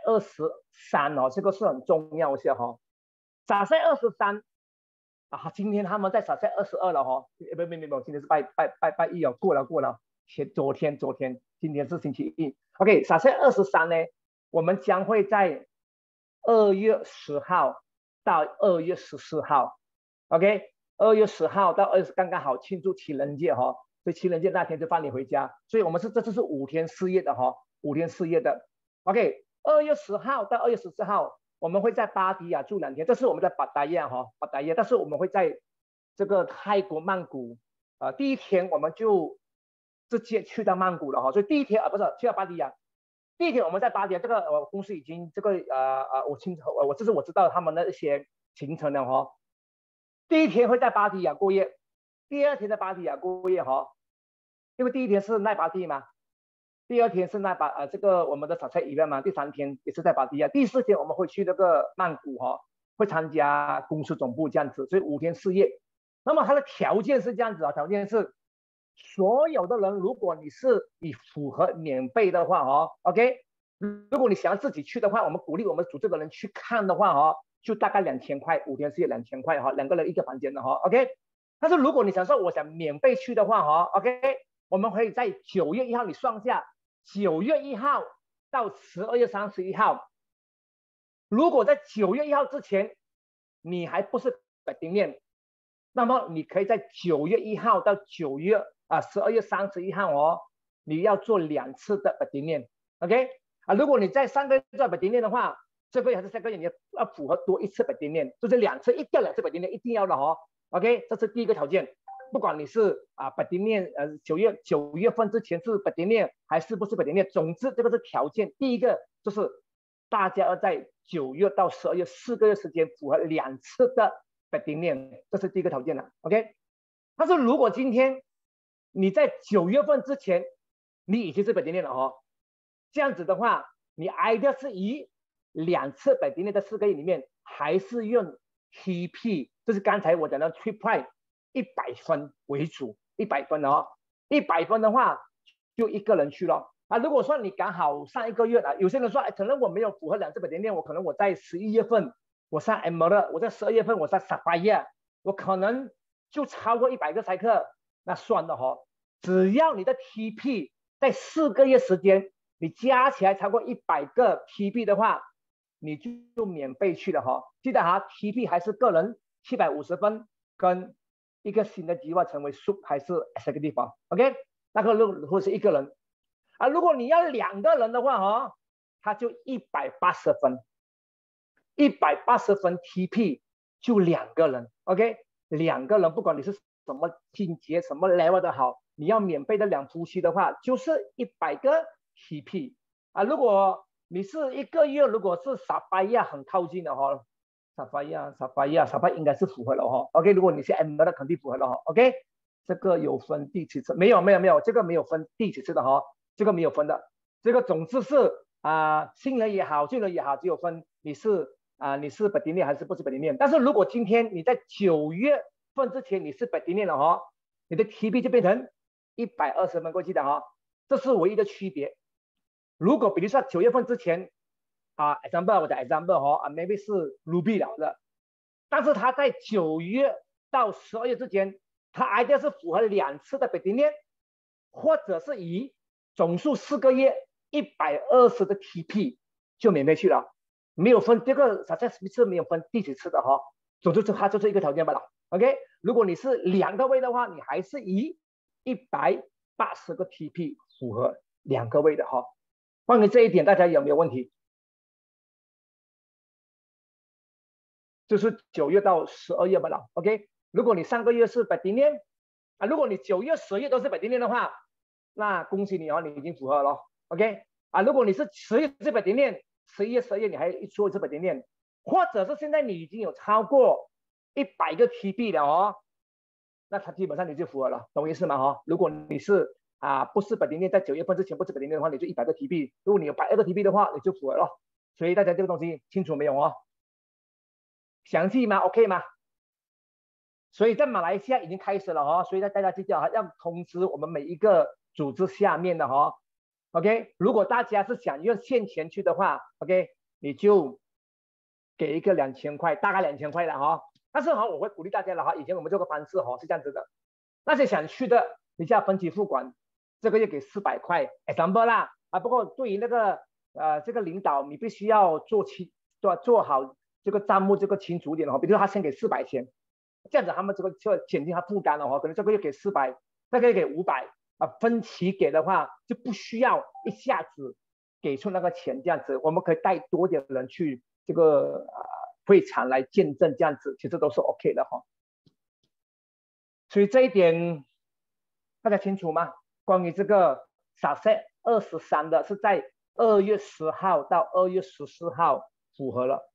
23哦，这个是很重要一些哈。Success 23啊，今天他们在Success 22了哈，没，今天是拜一哦，过了，昨天，今天是星期一。OK，Success 23呢，我们将会在2月10号到2月14号 ，OK，2月10号到20刚刚好庆祝情人节哈，所以情人节那天就放你回家，所以我们这次是5天4夜的哈，5天4夜的。OK，2月10号到2月14号，我们会在芭提雅住2天，这是我们在芭达雅哈，芭达雅，但是我们会在这个泰国曼谷，第一天我们就直接去到曼谷了哈，所以第一天不是去到芭提雅。第一天我们在芭提雅，这个公司已经这个这是我知道他们的一些行程了哈。第一天会在芭提雅过夜，第二天在芭提雅过夜哈，因为第一天是奈芭蒂嘛，第二天是这个我们的Success event嘛，第3天也是在芭提雅，第4天我们会去这个曼谷哈，会参加公司总部这样子，所以5天4夜。那么它的条件是这样子啊，条件是所有的人，如果你符合免费的话哦 ，OK， 如果你想要自己去的话，我们鼓励我们组织的人去看的话哦，就大概2000块，5天4夜2000块哈，2个人1个房间的哈 ，OK。但是如果你想说我想免费去的话哈 ，OK， 我们可以在9月1号你算一下，9月1号到12月31号，如果在9月1号之前你还不是北丁面，那么你可以在9月1号到12月31号哦，你要做2次的北丁面 ，OK 如果你在3个月做北丁面的话，这个月还是下个月你要符合多1次北丁面，就是2次2次北丁面一定要的哦 ，OK， 这是第一个条件。不管你是北丁面9月份之前是北丁面还是不是北丁面，总之这个是条件。第一个就是大家要在9月到12月4个月时间符合2次的北丁面，这是第一个条件了 ，OK。但是如果今天你在9月份之前你已经是北丁面了哦，这样子的话，你either是以2次北丁面的4个月里面，还是用 TP， 就是刚才我讲的 Trip Pride 100分为主，100分哦，100分的话就1个人去了。如果说你刚好上1个月有些人说可能我没有符合2次北丁面，我可能我在11月份我上 Emerald， 我在12月份我上 Sapphire， 我可能就超过100个赛克，那算了哈。只要你的 TP 在4个月时间，你加起来超过100个 TP 的话，你就免费去了哈。记得哈 ，TP 还是个人750分，跟一个新的计划成为 Sub 还是 Executive OK， 那个如果是1个人如果你要2个人的话哈，他就180分，180分 TP 就2个人 OK， 2个人不管你是什么境界什么 level 的好，你要免费的2夫妻的话，就是100个 TP 如果你是1个月，如果是Sapphire很靠近的哈，Sapphire应该是符合了哈 ，OK， 如果你是 Emerald 肯定符合了哈 ，OK， 这个有分第几次？没有，这个没有分第几次的哈，这个没有分的，这个总之是新人也好，旧人也好，只有分你是北丁面还是不是北丁面。但是如果今天你在9月份之前你是北丁面了哈，你的 TP 就变成120分过去的哈，这是唯一的区别。如果比如说9月份之前example 我的 example 哈maybe 是 Ruby 了的，但是他在9月到12月之间，他either是符合2次的北丁面，或者是以总数4个月120的 TP 就免费去了，没有分这个 Success 是没有分第几次的哈，总之它就是一个条件罢了 ，OK。如果你是2个位的话，你还是以180个 TP 符合2个位的哈。关于这一点，大家有没有问题？就是9月到12月罢了 ，OK。如果你3个月是北丁面如果你9月、10月都是北丁面的话，那恭喜你哦，你已经符合了 ，OK。如果你是10月是北丁面，11月、12月你还做一次北丁面，或者是现在你已经有超过100个 TP 了哦，那它基本上你就符合了，懂我意思吗？哈，如果你是不是北丁面，在9月份之前不是北丁面的话，你就100个 TP； 如果你有120个 TP 的话，你就符合了。所以大家这个东西清楚没有哦？详细吗 ？OK 吗？ 所以在马来西亚已经开始了哈，所以大家记得要通知我们每一个组织下面的哈。OK， 如果大家是想用现钱去的话 ，OK， 你就给一个2000块，大概2000块的哈。但是哈，我会鼓励大家的哈，以前我们这个方式哈是这样子的，那些想去的，你就要分期付款，这个月给400块 ，example 啦啊。不过对于那个这个领导，你必须要做好这个账目这个清楚一点哈。比如说他先给400钱，这样子他们这个就减轻他负担了哈，可能这个月给400，这个月给500。分期给的话就不需要一下子给出那个钱，这样子我们可以带多点人去这个会场来见证，这样子其实都是 OK 的哈。所以这一点大家清楚吗？关于这个SASAC 23的是在2月10号到2月14号符合了，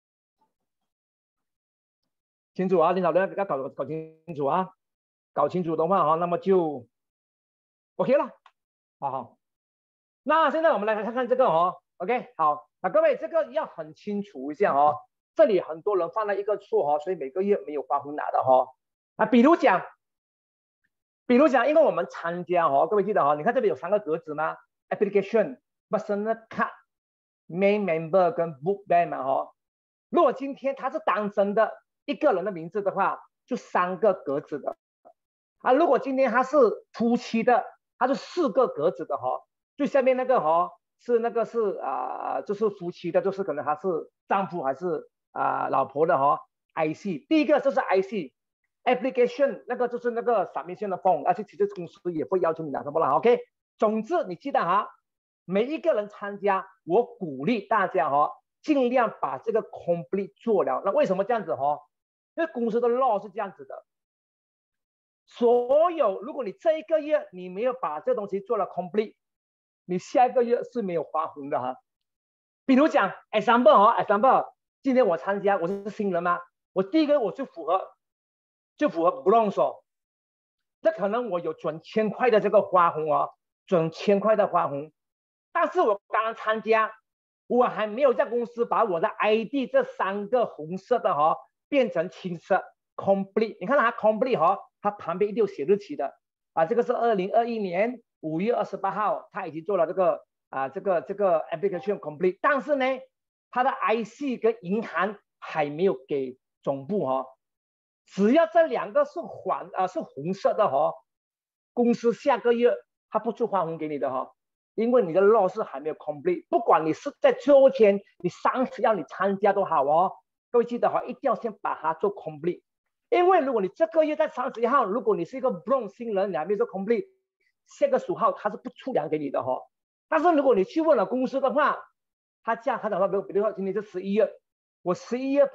清楚啊，领导人要搞清楚啊，搞清楚的话哈，那么就OK 了，好。那现在我们来看看这个哦 ，OK， 好，那各位这个要很清楚一下哦，这里很多人犯了一个错哦，所以每个月没有花红拿的哦。比如讲，因为我们参加哦，各位记得哦，你看这边有3个格子吗 ？Application、Personal Card、Main Member 跟 Book Bank 嘛哦。如果今天他是单身的一个人的名字的话，就3个格子的。如果今天他是夫妻的，它是4个格子的哈，最下面那个哈是就是夫妻的，就是可能他是丈夫还是老婆的哈 IC， 第一个就是 IC application， 那个就是那个submission的 form， 而且其实公司也会要求你拿什么了 ，OK。总之你记得哈，每一个人参加，我鼓励大家哈，尽量把这个 complete 做了。那为什么这样子哈？因为公司的 law 是这样子的。所有，如果你这一个月你没有把这东西做了 complete， 你下一个月是没有花红的哈。比如讲 example， 今天我参加，我是新人嘛，我第一个我就符合 bronze 哦，这可能我有准1000块的这个花红哦，准1000块的花红，但是我刚刚参加，我还没有在公司把我的 ID 这3个红色的哈变成青色 complete， 你看它 complete 哈。它旁边一定有写日期的这个是2021年5月28号，他已经做了这个application complete， 但是呢，他的 IC 跟银行还没有给总部哈。只要这2个是红色的哈，公司下个月他不出花红给你的哈，因为你的 law 是还没有 complete， 不管你是在最后天你30要你参加都好哦，各位记得哈，一定要先把它做 complete。因为如果你这个月在31号，如果你是一个 bronze 新人，你还没有做 complete， 下个10号他是不出粮给你的哈。但是如果你去问了公司的话，他讲说，比如说今天是11月，我11月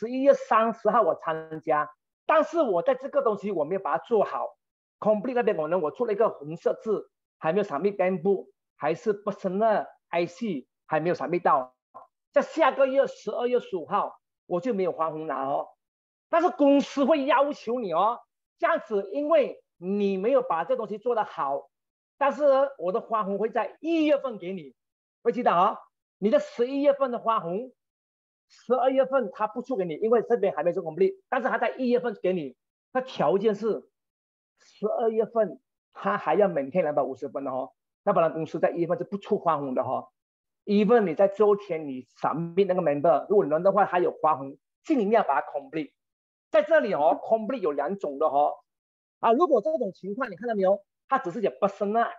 30号我参加，但是我在这个东西我没有把它做好 complete 那边可能我出了一个红色字，还没有 submit bank， 还是 personal IC 还没有 submit 到，在下个月12月15号我就没有花红拿哦。但是公司会要求你哦，这样子，因为你没有把这东西做得好，但是我的花红会在1月份给你，会记得啊，你的11月份的花红，12月份他不出给你，因为这边还没做 complete， 但是他在1月份给你，那条件是12月份他还要maintain250分的哦，要不然公司在1月份就不出花红的哈。even 你在周天你 submit 那个 member， 如果能的话还有花红，尽量把它 complete。在这里哦 ，complete 有2种的哦。如果这种情况你看到没有，它只是写 personal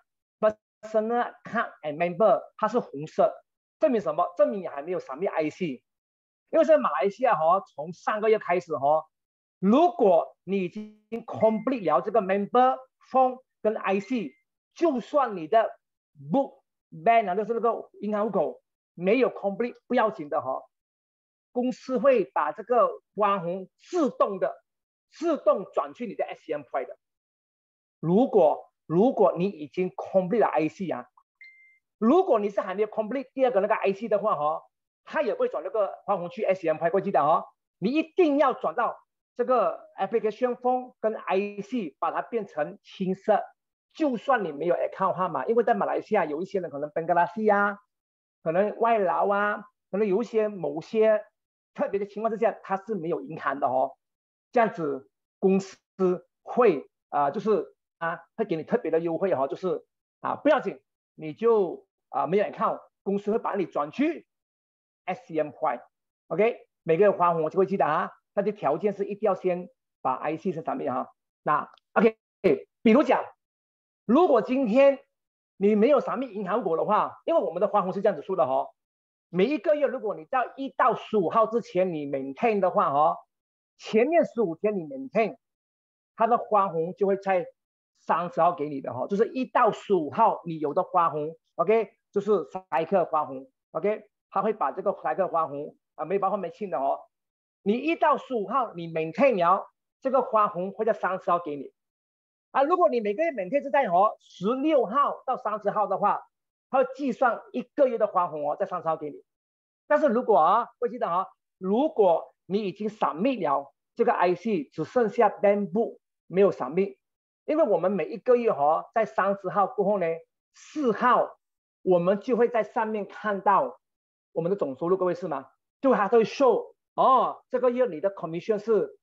card and member， 它是红色，证明什么？证明你还没有 submit IC。因为在马来西亚哦，从上个月开始哦，如果你已经 complete 了这个 member form 跟 IC， 就算你的 book bank 就是那个银行户口没有 complete 不要紧的哦。公司会把这个花红自动转去你的 SCM Pride 的。如果你已经 complete 了 IC 如果你是还没有 complete 第2个那个 IC 的话它也会转那个花红去 SCM Pride 过去的你一定要转到这个 application form 跟 IC， 把它变成青色。就算你没有 account 号码，因为在马来西亚有一些人可能本格拉西可能外劳可能有一些某些特别的情况之下，它是没有银行的这样子公司会就是会给你特别的优惠哈，就是不要紧，你就没有 account， 公司会把你转去 SCM Point，OK， 每个月花红我就会记得它的条件是一定要先把 IC 先上面那 OK， 比如讲，如果今天你没有上面银行股的话，因为我们的花红是这样子说的每一个月如果你到1到15号之前你 maintain 的话前面15天你 maintain， 它的花红就会在30号给你的就是1到15号你有的花红 ，OK， 就是cycle花红 ，OK， 它会把这个cycle花红没办法没清的你1到15号你 maintain 了，这个花红会在30号给你。如果你每个月 maintain 是在16号到30号的话，它会计算1个月的花红在30号给你。但是如果会记得如果你已经 submit 了这个 IC， 只剩下 Bamboo 没有 submit， 因为我们每一个月在30号过后呢，4号我们就会在上面看到我们的总收入，各位是吗？就它会 show 这个月你的 commission 是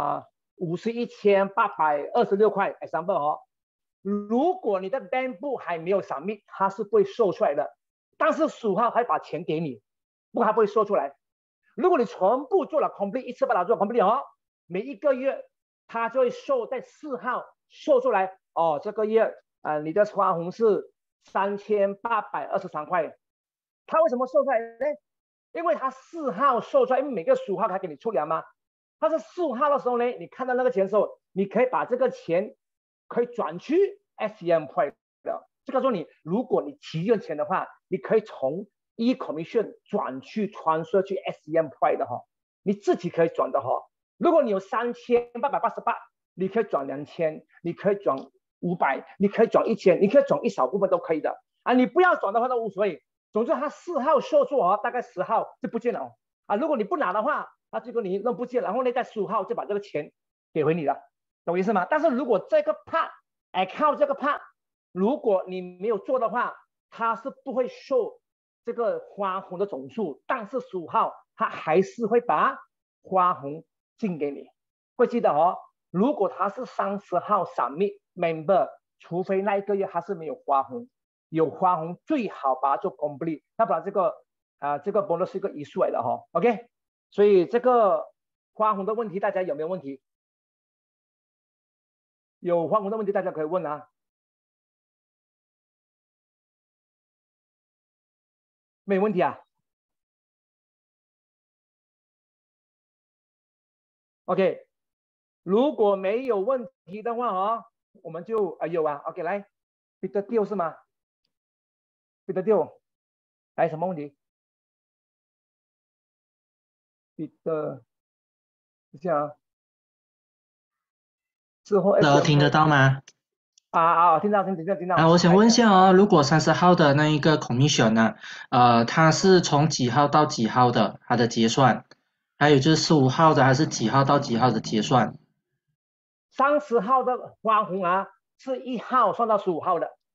51,826块 example 如果你的 Bamboo 还没有 submit， 它是不会 show 出来的，但是15号还把钱给你，不过它不会 show 出来。如果你全部做了 complete， 一次把它做 complete 每一个月它就会 show 在4号 show 出来这个月你的花红是3,823块。它为什么 show 出来呢？因为它4号 show 出来，因为每个15号它给你出粮嘛。它是15号的时候呢，你看到那个钱的时候，你可以把这个钱可以转去 SCM Point 的。就告诉你，如果你提用钱的话，你可以从e-commission 转去 transfer 去 SCM Point 的你自己可以转的如果你有3,888，你可以转2000，你可以转500，你可以转1000，你可以转一小部分都可以的你不要转的话都无所谓。总之它4号收出大概10号就不见了如果你不拿的话，它就跟你弄不见，然后呢在15号就把这个钱给回你了，懂意思吗？但是如果这个 part account 这个 part 如果你没有做的话，它是不会 show 这个花红的总数，但是15号它还是会把花红进给你。会记得如果它是30号 submit member， 除非那一个月它是没有花红，有花红最好把它做 complete， 要不然这个bonus 是一个遗数来的OK， 所以这个花红的问题大家有没有问题？有花红的问题大家可以问没有问题OK， 如果没有问题的话我们就有OK， 来 Peter Teo 是吗？ Peter Teo 来什么问题？Peter 等下之后听得到吗？ 听到。 我想问一下如果30号的那一个 commission 呢它是从几号到几号的它的结算？还有就是15号的还是几号到几号的结算 ？30号的花红是1号算到15号的。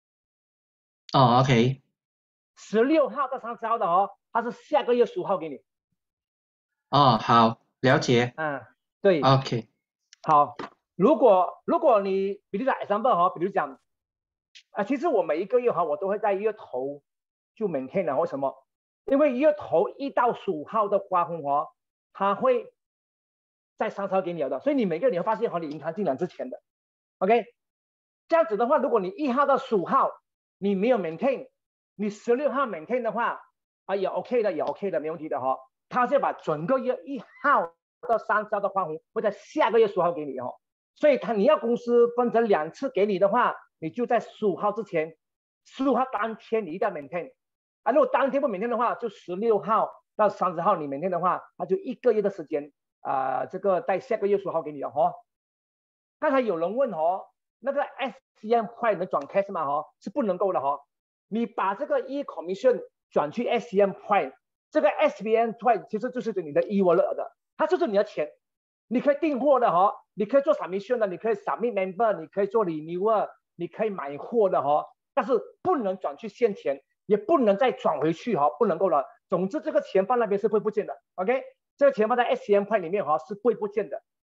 OK。 16号到30号的它是下个月15号给你。 好，了解。 对。 OK。 好，如果你比如讲 example 比如讲其实我每一个月我都会在1月头就 maintain 了。为什么？因为1月头1到15号的花红它会在30号给你的，所以你每个月你会发现你银行进来之前的 OK。 这样子的话，如果你1号到15号你没有 maintain， 你16号 maintain 的话也 OK 的，没问题的他就把整个月1号到30号的花红会在下个月15号给你所以你要公司分成2次给你的话，你就在15号之前，15号当天你一定要 maintain 如果当天不 maintain 的话，就16号到30号你 maintain 的话，那就1个月的时间这个在下个月15号给你了刚才有人问那个 SCM Point 能转 cash 吗是不能够的你把这个 e-commission 转去 SCM Point， 这个 SCM Point 其实就是你的 e-wallet 的，它就是你的钱，你可以订货的你可以做 submission 的，你可以 submit member， 你可以做 renewal， 你可以买货的但是不能转去现钱，也不能再转回去不能够了。总之这个钱放那边是会不见的 OK， 这个钱放在 SCM Point 里面是会不见的。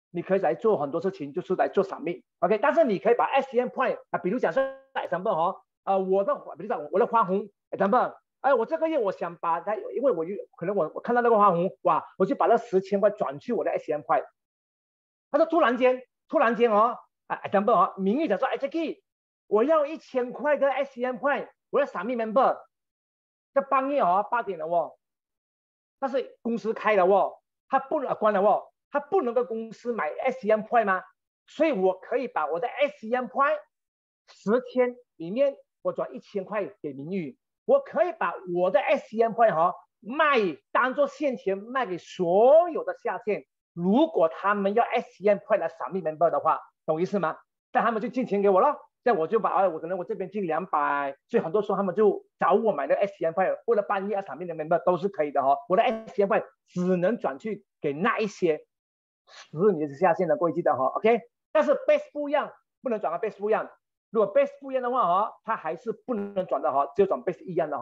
你可以来做很多事情，就是来做submit。OK， 但是你可以把 SCM point 啊，比如讲说 example 比如讲我的花红 example， 我这个月我想把它，因为可能我看到那个花红，哇，我就把那10,000块转去我的 SCM point。他说突然间example 名义讲说Jackie， 我要1000块的 SCM point， 我要submit member， 在半夜8点了但是公司开了他不能关了他不能跟公司买 SCM point 吗？所以我可以把我的 SCM point 10天里面我转1000块给名誉，我可以把我的 SCM point 当做现钱卖给所有的下线。如果他们要 SCM point 来submit member 的话，懂意思吗？但他们就进钱给我了，这样我就把我可能我这边进200，所以很多时候他们就找我买的 SCM point， 或者半夜要submit的 member 都是可以的我的 SCM point 只能转去给那一些10你是下线的，各位记得OK。但是 base 不一样，不能转到 base 不一样。如果 base 不一样的话它还是不能转的只有转 base 一样的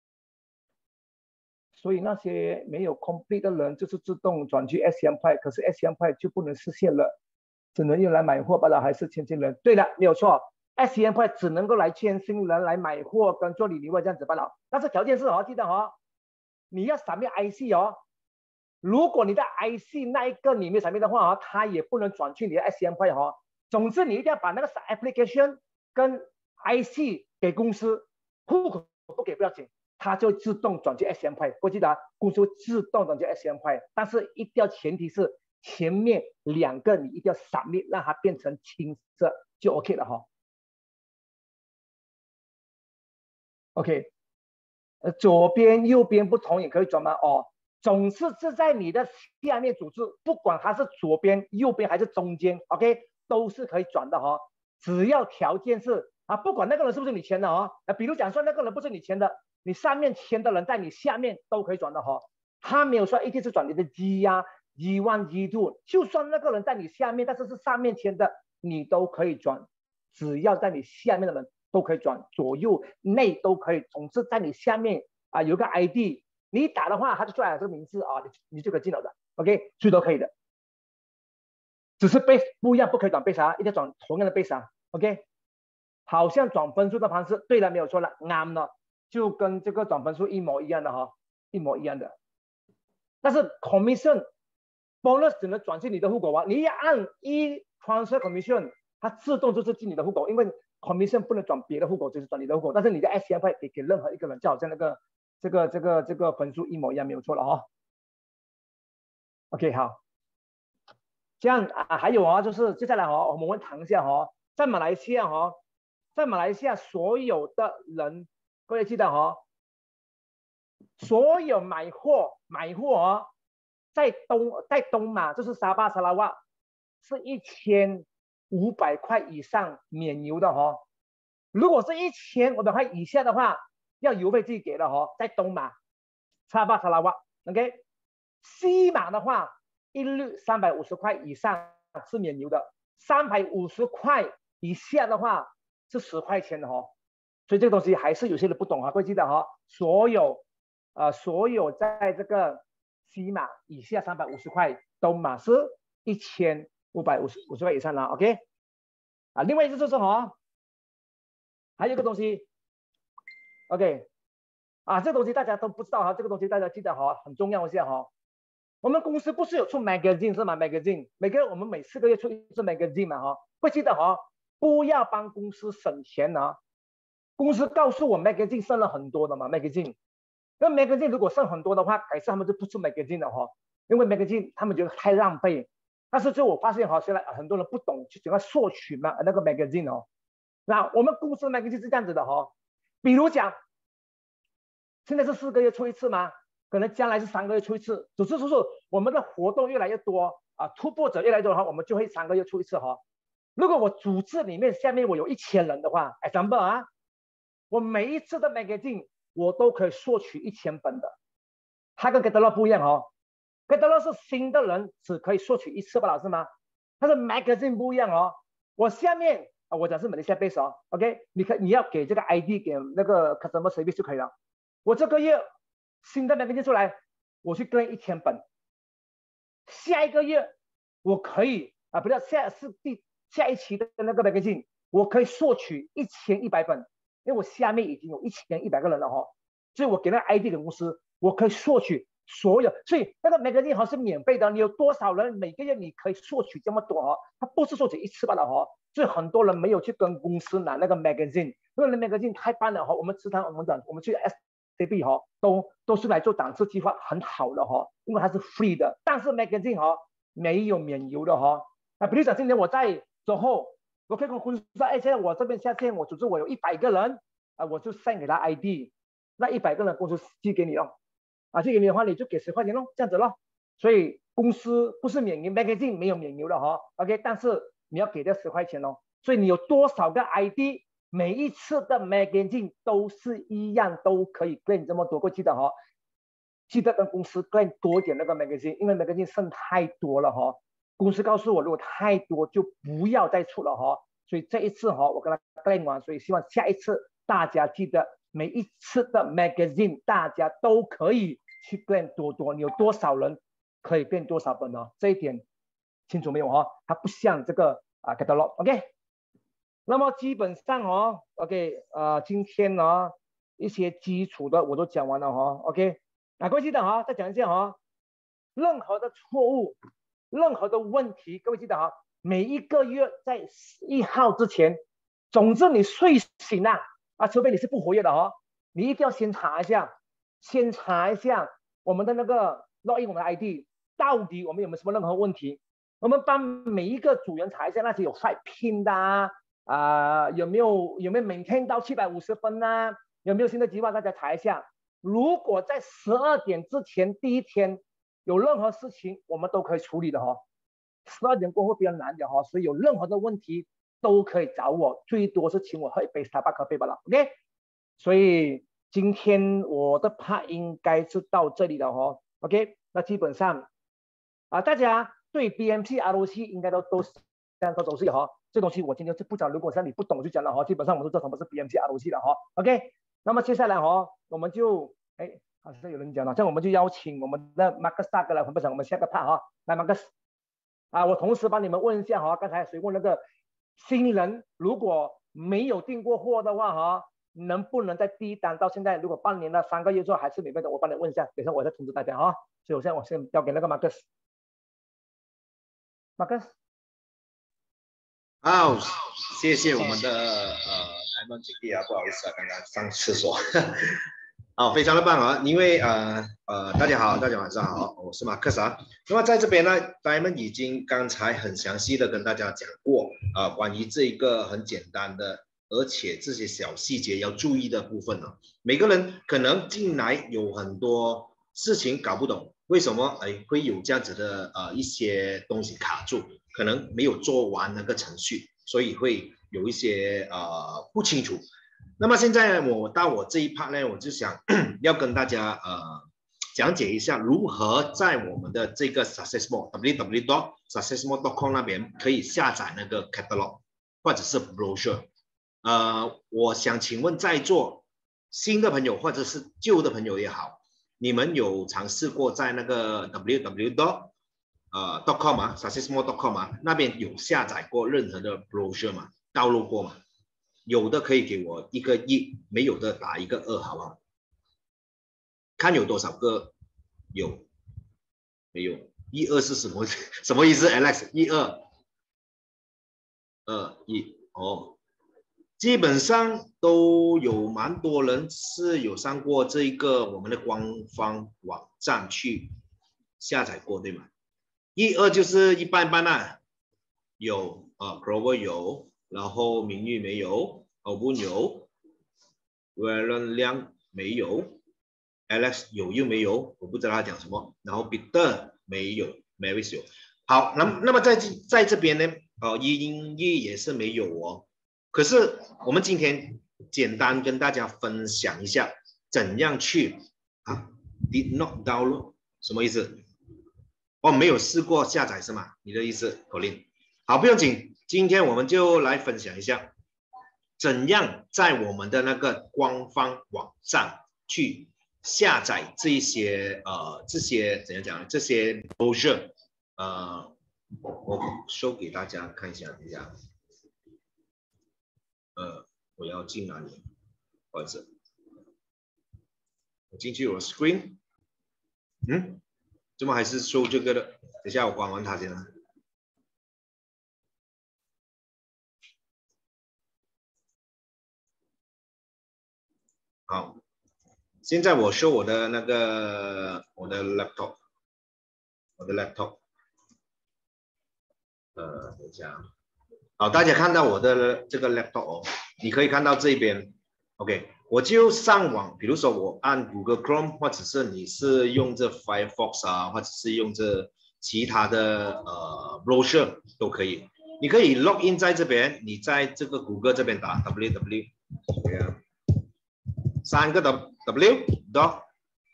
所以那些没有 complete 的人就是自动转去 SCM point， 可是 SCM point 就不能实现了，只能用来买货罢了，还是签新人。对了，没有错 ，SCM point 只能够来签新人来买货跟做理会这样子罢了。但是条件是记得你要submit IC如果你的 IC 那一个你没有submit的话它也不能转去你的 SCM point总之你一定要把那个 application 跟 IC 给公司，户口不给不要紧。它就自动转去 SCM point， 我记得公司会自动转去 SCM point， 但是一定要前提是前面2个你一定要submit让它变成青色就 OK 了OK， 左边右边不同也可以转吗？总是在你的下面组织，不管它是左边右边还是中间 OK 都是可以转的只要条件是不管那个人是不是你签的比如讲说那个人不是你签的，你上面签的人在你下面都可以转的他没有说一定是转你的 G 啊 G1 G2， 就算那个人在你下面但是是上面签的你都可以转，只要在你下面的人都可以转，左右内都可以，总之在你下面有个 ID， 你打的话他就出来这个名字你就可以进了的 OK， 最多可以的，只是 base 不一样，不可以转 base 一定要转同样的 base OK， 好像转分数的方式，对了，没有错了，啱了，就跟这个转分数一模一样的一模一样的。但是 commission bonus 只能转进你的户口你一按transfer commission， 它自动就是进你的户口，因为 commission 不能转别的户口，就是转你的户口。但是你的 SCM 会给任何一个人，就好像那个这个分数一模一样，没有错了OK， 好，这样还有就是接下来我们谈一下在马来西亚所有的人，各位记得所有买货在东马就是沙巴沙拉哇是1500块以上免邮的如果是1500块以下的话要邮费自己给的在东马沙巴沙拉哇 OK， 西马的话一律350块以上是免邮的，350块以下的话是10块钱的所以这个东西还是有些人不懂各位记得所有在这个西马以下350块，东马是1550块以上了 OK 另外就是还有一个东西 OK 这个东西大家都不知道这个东西大家记得很重要一下我们公司不是有出 magazine 是吗 magazine 我们每4个月出一次 magazine 嘛会记得不要帮公司省钱公司告诉我 magazine 剩了很多的嘛 magazine， 那 magazine 如果剩很多的话，改次他们就不出 magazine 了因为 magazine 他们觉得太浪费。但是就我发现现在很多人不懂去怎么索取嘛那个 magazine 那我们公司的 magazine 是这样子的比如讲现在是4个月出一次吗？可能将来是3个月出一次，只是说我们的活动越来越多突破者越来越多的话，我们就会3个月出一次如果我组织里面下面我有1000人的话 example 我每一次的 magazine 我都可以索取1000本的，它跟 catalog 不一样catalog 是新的人只可以索取1次吧，老师吗？但是 magazine 不一样我下面我讲是Malaysia base OK， 你要给这个 ID 给那个 customer service 就可以了。我这个月新的 magazine 出来，我去跟1000本，下一个月我可以不是下一期的那个 magazine， 我可以索取1100本，因为我下面已经有1100个人了哈，所以我给那个 ID 给公司，我可以索取所有，所以那个 magazine 好像是免费的，你有多少人每个月你可以索取这么多哈，它不是索取一次罢了哈，所以很多人没有去跟公司拿那个 magazine， 因为那 magazine 太棒了哈，我们时常我们去 SCB 哈，都是来做档次计划很好的哈，因为它是 free 的，但是 magazine 哈没有免邮的哈，比如讲今年我在之后，我可以跟公司说，现在我这边下线，我组织我有100个人我就 send 给他 ID， 那100个人公司寄给你哦，寄给你的话你就给10块钱咯，这样子咯。所以公司不是免邮 ，magazine 没有免邮的哈 ，OK， 但是你要给这10块钱哦。所以你有多少个 ID， 每一次的 magazine 都是一样，都可以 claim 这么多个，记得哈，记得跟公司 claim 多一点那个 magazine， 因为 magazine 剩太多了哈。公司告诉我，如果太多就不要再出了哈。所以这一次哈，我跟他 claim 完，所以希望下一次大家记得每一次的 magazine 大家都可以去 claim 多，你有多少人可以变多少本呢？这一点清楚没有哈？它不像这个catalog，OK。那么基本上OK， 今天呢一些基础的我都讲完了哈 ，OK。各位记得哈，再讲一下哈，任何的错误。任何的问题，各位记得哈，每一个月在1号之前，总之你睡醒了除非你是不活跃的哈，你一定要先查一下我们的那个 login 我们的 ID， 到底我们有没有什么任何问题？我们帮每一个组员查一下那些有 site pin 的有没有maintain到750分啊？有没有新的计划？大家查一下。如果在12点之前第一天。有任何事情我们都可以处理的哈，12点过后比较难的哈，所以有任何的问题都可以找我，最多是请我喝一杯Starbucks咖啡罢了 ，OK？ 所以今天我的 part 应该是到这里了哈 ，OK？ 那基本上大家对 BMC、ROC 应该都是哈，这东西我今天是不讲，如果像你不懂就讲了哈，基本上我们都知道什么是 BMC、ROC 的哈 ，OK？ 那么接下来我们就好像有人讲了，这样我们就邀请我们的 Marcus 大哥来分享我们下个 part 哈。来 Marcus， 我同时帮你们问一下哈，刚才谁问那个新人如果没有订过货的话哈，能不能在第一单到现在如果半年了3个月之后还是免费的？我帮你问一下，等一下我再通知大家哈。所以我先交给那个 Marcus。Marcus， 好，谢谢我们的莱蒙姐弟不好意思刚刚上厕所。非常的棒啊！因为大家好，大家晚上好，我是马克斯那么在这边呢，Diamond已经刚才很详细的跟大家讲过关于这一个很简单的，而且这些小细节要注意的部分呢，每个人可能进来有很多事情搞不懂，为什么会有这样子的一些东西卡住，可能没有做完那个程序，所以会有一些不清楚。那么现在我这一 part 呢，我就想要跟大家讲解一下如何在我们的这个 Successmore www.successmore.com 那边可以下载那个 catalog 或者是 brochure。我想请问在座新的朋友或者是旧的朋友也好，你们有尝试过在那个 www.com successmore.com 那边有下载过任何的 brochure 吗？导入过吗？有的可以给我1个1，没有的打1个2，好不好？看有多少个有，没有？1、2是什么意思 ？Alex， 1、2、2、1基本上都有蛮多人是有上过这一个我们的官方网站去下载过，对吗？1、2就是一般般啦，有Prover 有。然后名誉没有，欧文有，韦伦亮没有 ，Alex 有又没有，我不知道他讲什么。然后 Peter 没有 ，Mavis 有。好，那么在这边呢，英译也是没有哦。可是我们今天简单跟大家分享一下，怎样去did not download 什么意思？没有试过下载是吗？你的意思，口令。好，不用紧。今天我们就来分享一下，怎样在我们的那个官方网站去下载这些怎样讲呢？这些 brochure 我 show 给大家看一下，等一下。我要进哪里？不好意思，我进去我 screen， 怎么还是 show 这个的？等一下我关完它先啊。好，现在我 show 我的那个我的 laptop， 等一下，好，大家看到我的这个 laptop 哦，你可以看到这边 ，OK， 我就上网，比如说我按 Google Chrome， 或者是你是用这 Firefox 啊，或者是用这其他的browser 都可以。你可以 log in 在这边，你在这个谷歌这边打 www， 3个 w dot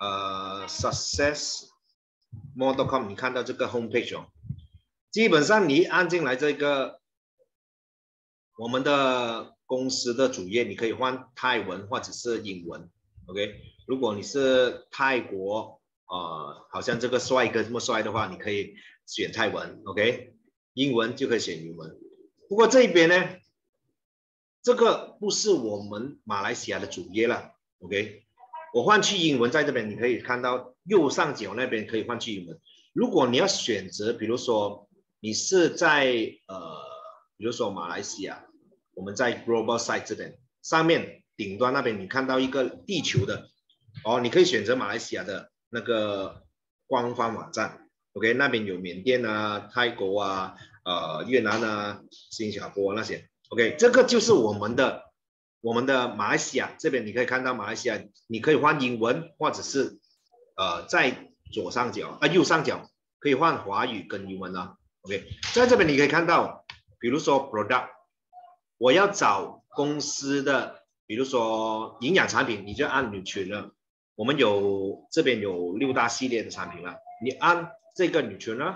successmore.com， 你看到这个 homepage 哦。基本上你一按进来这个我们的公司的主页，你可以换泰文或者是英文 ，OK。如果你是泰国好像这个帅哥这么帅的话，你可以选泰文 ，OK。英文就可以选英文。不过这边呢，这个不是我们马来西亚的主页了 ，OK。我换去英文，在这边你可以看到右上角那边可以换去英文。如果你要选择，比如说你是在比如说马来西亚，我们在 Global Site 这边上面顶端那边，你看到一个地球的你可以选择马来西亚的那个官方网站 ，OK， 那边有缅甸啊、泰国啊、越南啊、新加坡那些 ，OK， 这个就是我们的马来西亚这边，你可以看到马来西亚，你可以换英文，或者是在右上角可以换华语跟英文啊。OK， 在这边你可以看到，比如说 product， 我要找公司的，比如说营养产品，你就按 Nutrition， 我们这边有6大系列的产品了，你按这个 Nutrition，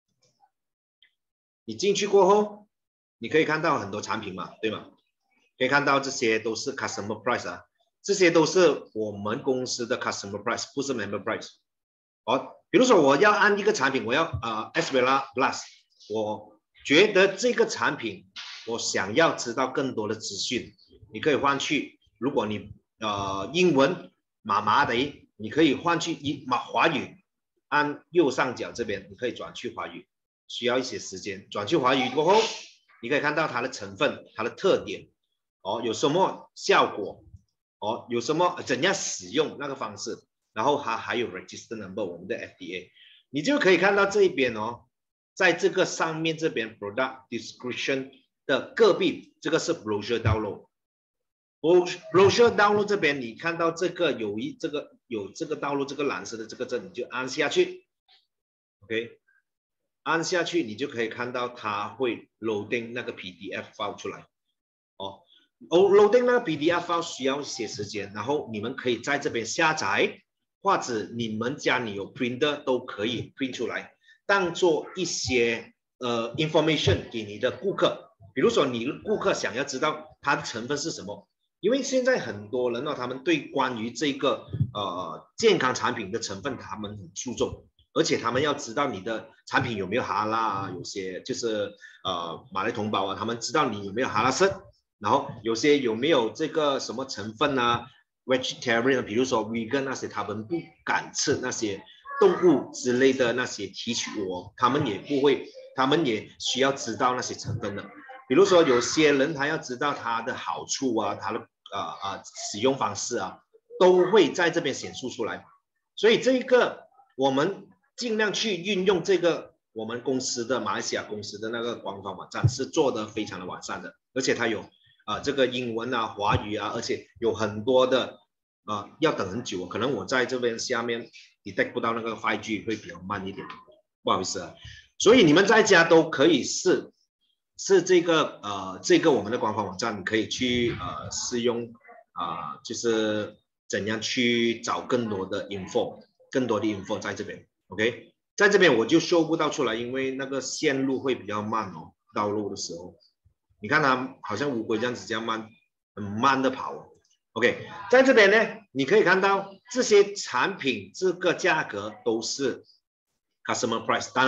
你进去过后，你可以看到很多产品嘛，对吗？可以看到这些都是 customer price 啊，这些都是我们公司的 customer price， 不是 member price。比如说我要按一个产品，我要Esvela Plus， 我觉得这个产品我想要知道更多的资讯，你可以换去，如果你英文麻麻的，你可以换去华语，按右上角这边你可以转去华语，需要一些时间，转去华语过后，你可以看到它的成分、它的特点，有什么效果，有什么怎样使用那个方式。然后它还有 register number， 我们的 FDA， 你就可以看到这一边在这个上面这边 product description 的隔壁，这个是 brochure download。brochure download 这边你看到这个有这个 download 这个蓝色的这个字，你就按下去 ，OK， 按下去你就可以看到它会 loading 那个 PDF file 出来，loading 那个 PDF file 需要一些时间，然后你们可以在这边下载。或者你们家里有 printer 都可以 print 出来，当做一些information 给你的顾客。比如说你的顾客想要知道它的成分是什么，因为现在很多人他们对关于这个健康产品的成分他们很注重，而且他们要知道你的产品有没有哈拉，有些就是马来同胞啊，他们知道你有没有哈拉色，然后有些有没有这个什么成分啊。vegetarian， 比如说 vegan 那些，他们不敢吃那些动物之类的那些提取物，他们也不会，他们也需要知道那些成分的。比如说有些人他要知道它的好处啊，它的使用方式啊，都会在这边显示出来。所以这个我们尽量去运用这个我们公司的马来西亚公司的那个官方网站是做得非常的完善的，而且它有这个英文啊、华语啊，而且有很多的要等很久，可能我在这边下面 detect 不到那个 5G 会比较慢一点，不好意思啊。所以你们在家都可以试这个我们的官方网站，你可以去试用就是怎样去找更多的 info 在这边 ，OK， 在这边我就show不到出来，因为那个线路会比较慢道路的时候。你看它好像乌龟这样子这样慢，很慢的跑。OK， 在这边呢，你可以看到这些产品这个价格都是 customer price。当然，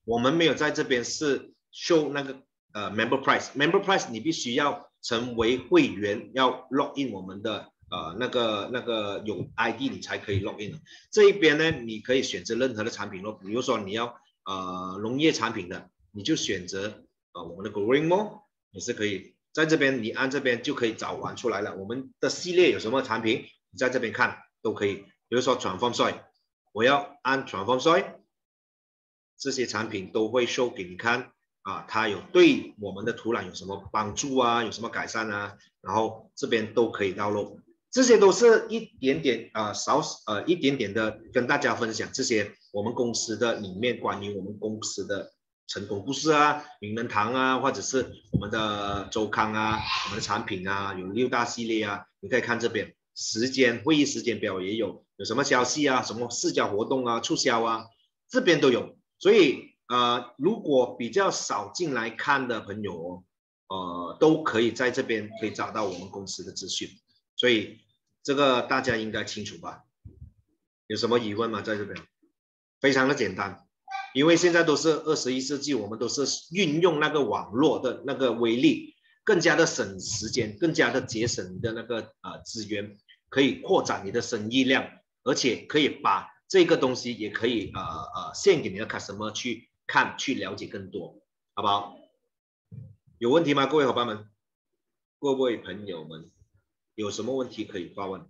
我们没有在这边是 show 那个member price，member price 你必须要成为会员，要 log in 我们的那个有 ID 你才可以 log in。这一边呢，你可以选择任何的产品咯，比如说你要农业产品的，你就选择我们的 Growing Mall 也是可以。在这边你按这边就可以找完出来了。我们的系列有什么产品，你在这边看都可以。比如说 Transform Soil， 我要按 Transform Soil， 这些产品都会 show 给你看它有对我们的土壤有什么帮助啊，有什么改善啊，然后这边都可以download。这些都是一点点一点点的跟大家分享这些我们公司的里面关于我们公司的成功故事啊，名人堂啊，或者是我们的周刊啊，我们的产品啊，有6大系列啊，你可以看这边会议时间表也有什么消息啊，什么市郊活动啊，促销啊，这边都有。所以如果比较少进来看的朋友都可以在这边可以找到我们公司的资讯。所以这个大家应该清楚吧？有什么疑问吗？在这边非常的简单。因为现在都是21世纪，我们都是运用那个网络的那个威力，更加的省时间，更加的节省你的那个资源，可以扩展你的生意量，而且可以把这个东西也可以献给你的 customer 去看，去了解更多，好不好？有问题吗？各位伙伴们，各位朋友们，有什么问题可以发问？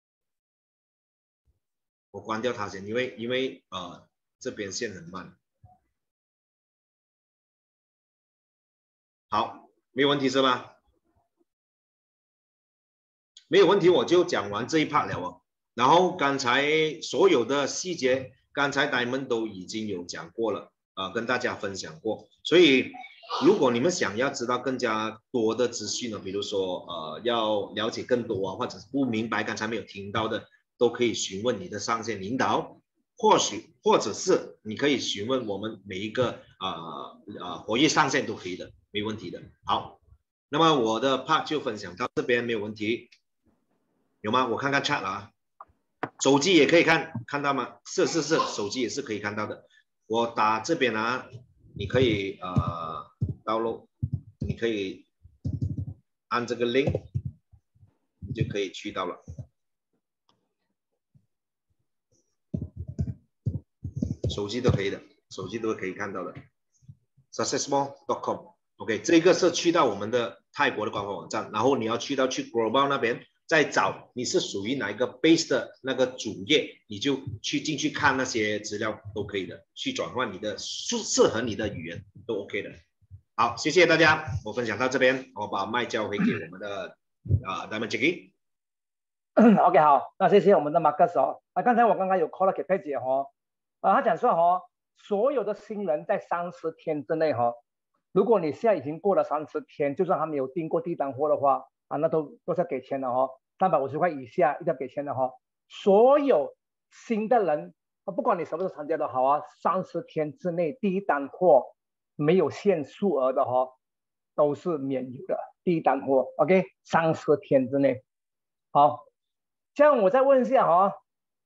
我关掉它先，因为这边线很慢。好，没有问题是吧？没有问题，我就讲完这一 part 了哦。然后刚才所有的细节，刚才Diamond都已经有讲过了，跟大家分享过。所以如果你们想要知道更加多的资讯呢，比如说要了解更多啊，或者是不明白刚才没有听到的，都可以询问你的上线领导。或者是你可以询问我们每一个活跃上线都可以的，没问题的。好，那么我的 part 就分享到这边，没有问题，有吗？我看看 chat 啊，手机也可以看到吗？是，手机也是可以看到的。我打这边啊，你可以download， 你可以按这个 link， 你就可以去到了。手机都可以的，手机都可以看到的 ，successmall.com。OK， 这个是去到我们的泰国的官方网站，然后你要去 Global 那边，再找你是属于哪一个 base 的那个主页，你就进去看那些资料都可以的，去转换你的适合你的语言都 OK 的。好，谢谢大家，我分享到这边，我把麦交回给我们的Diamond Jackie。OK， 好，那谢谢我们的马克思刚才我刚刚有 call 了给佩姐他讲说所有的新人在30天之内如果你现在已经过了30天，就算他没有订过第一单货的话那都是要给钱的350块以下一定要给钱的所有新的人不管你什么时候参加都好30天之内第一单货没有限数额的都是免邮的第一单货 OK 30天之内。好，这样我再问一下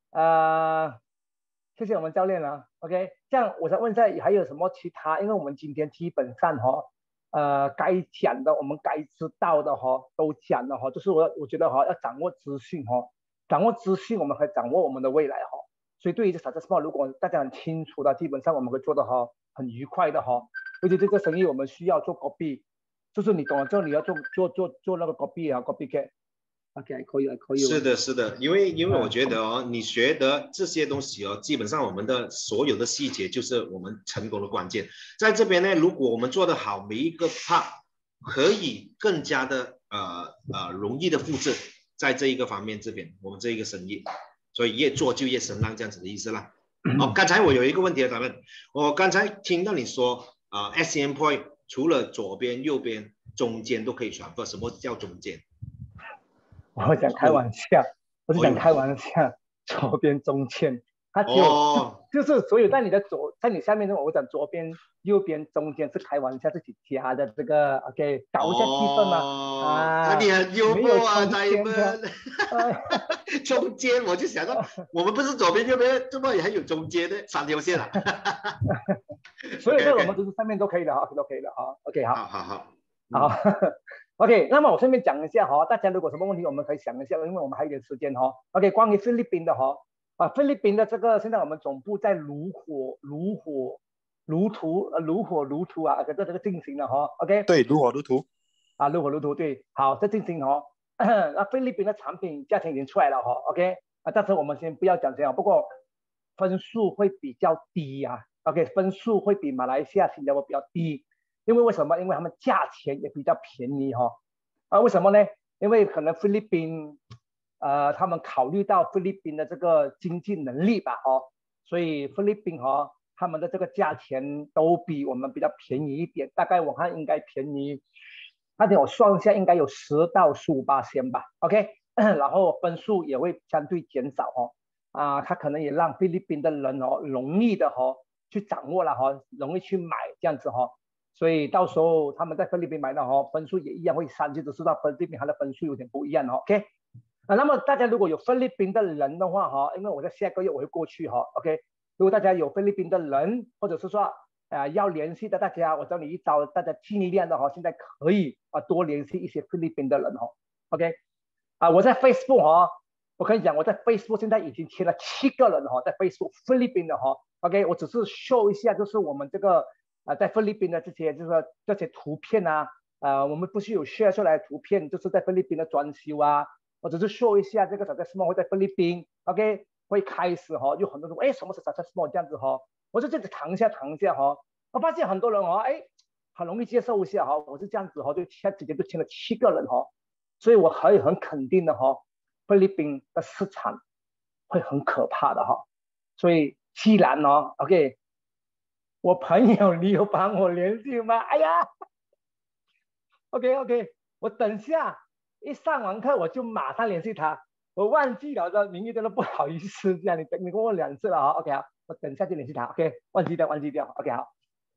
谢谢我们教练了 ，OK。这样我再问一下，还有什么其他？因为我们今天基本上该讲的，我们该知道的都讲了就是我觉得要掌握资讯掌握资讯，我们可以掌握我们的未来所以对于这 successful， 如果大家很清楚的，基本上我们会做的很愉快的而且这个生意我们需要做 copy， 就是你懂了之后你要做那个 copy copycat。OK， 可以。 是的，因为我觉得你学的这些东西基本上我们的所有的细节就是我们成功的关键。在这边呢，如果我们做得好，每一个 part 可以更加的容易的复制，在这一个方面这边我们这一个生意，所以越做就越声浪这样子的意思啦。刚才我有一个问题咱们，我刚才听到你说SCM point 除了左边、右边、中间都可以传播，什么叫中间？ 我讲开玩笑，我是讲开玩笑，左边中间，它只有就是所有在你下面我讲左边、右边、中间是开玩笑自己加的这个 OK， 搞一下气氛嘛那你很幽默啊，Diamond。中间我就想到，我们不是左边右边，怎么还有中间呢？3条线啊？ 所以在我们这上面都可以的哈，都可以的哈。OK， 好， 好。 OK， 那么我顺便讲一下哈，大家如果什么问题我们可以想一下，因为我们还有点时间哈。OK， 关于菲律宾的哈，菲律宾的这个现在我们总部在如火如荼啊，这个进行了哈。OK， 对，如火如荼啊，如火如荼对，好，这进行哈。那菲律宾的产品价钱已经出来了哈。OK， 但是我们先不要讲这样，不过分数会比较低啊。OK， 分数会比马来西亚、新加坡比较低。因为什么？因为他们价钱也比较便宜哈。为什么呢？因为可能菲律宾，他们考虑到菲律宾的这个经济能力吧，所以菲律宾他们的这个价钱都比我们比较便宜一点，大概我看应该便宜，那天我算一下，应该有10到15%吧。OK， 然后分数也会相对减少它可能也让菲律宾的人容易的去掌握了容易去买这样子所以到时候他们在菲律宾买的分数也一样会上去，只是到菲律宾它的分数有点不一样OK， 那么大家如果有菲律宾的人的话因为我在下个月我会过去OK， 如果大家有菲律宾的人，或者是说要联系的大家，我叫你一招，大家尽量的现在可以多联系一些菲律宾的人OK， 我在 Facebook 我跟你讲，我在 Facebook 现在已经签了7个人在 Facebook 菲律宾的OK， 我只是 show 一下，就是我们这个在菲律宾的这些图片我们不是有 share 出来的图片，就是在菲律宾的装修我只是 show 一下这个 Success Mall 会在菲律宾 OK 会开始有很多人什么是 Success Mall 这样子我就这样子谈一下我发现很多人很容易接受一下我是这样子就直接就签了7个人所以我可以很肯定的菲律宾的市场会很可怕的所以既然OK， 我朋友你有帮我联系吗？哎呀 OK， 我等下一上完课我就马上联系他，我忘记了的名义真的不好意思这样，你问我2次了OK 好，我等下就联系他 OK， 忘记掉 OK 好，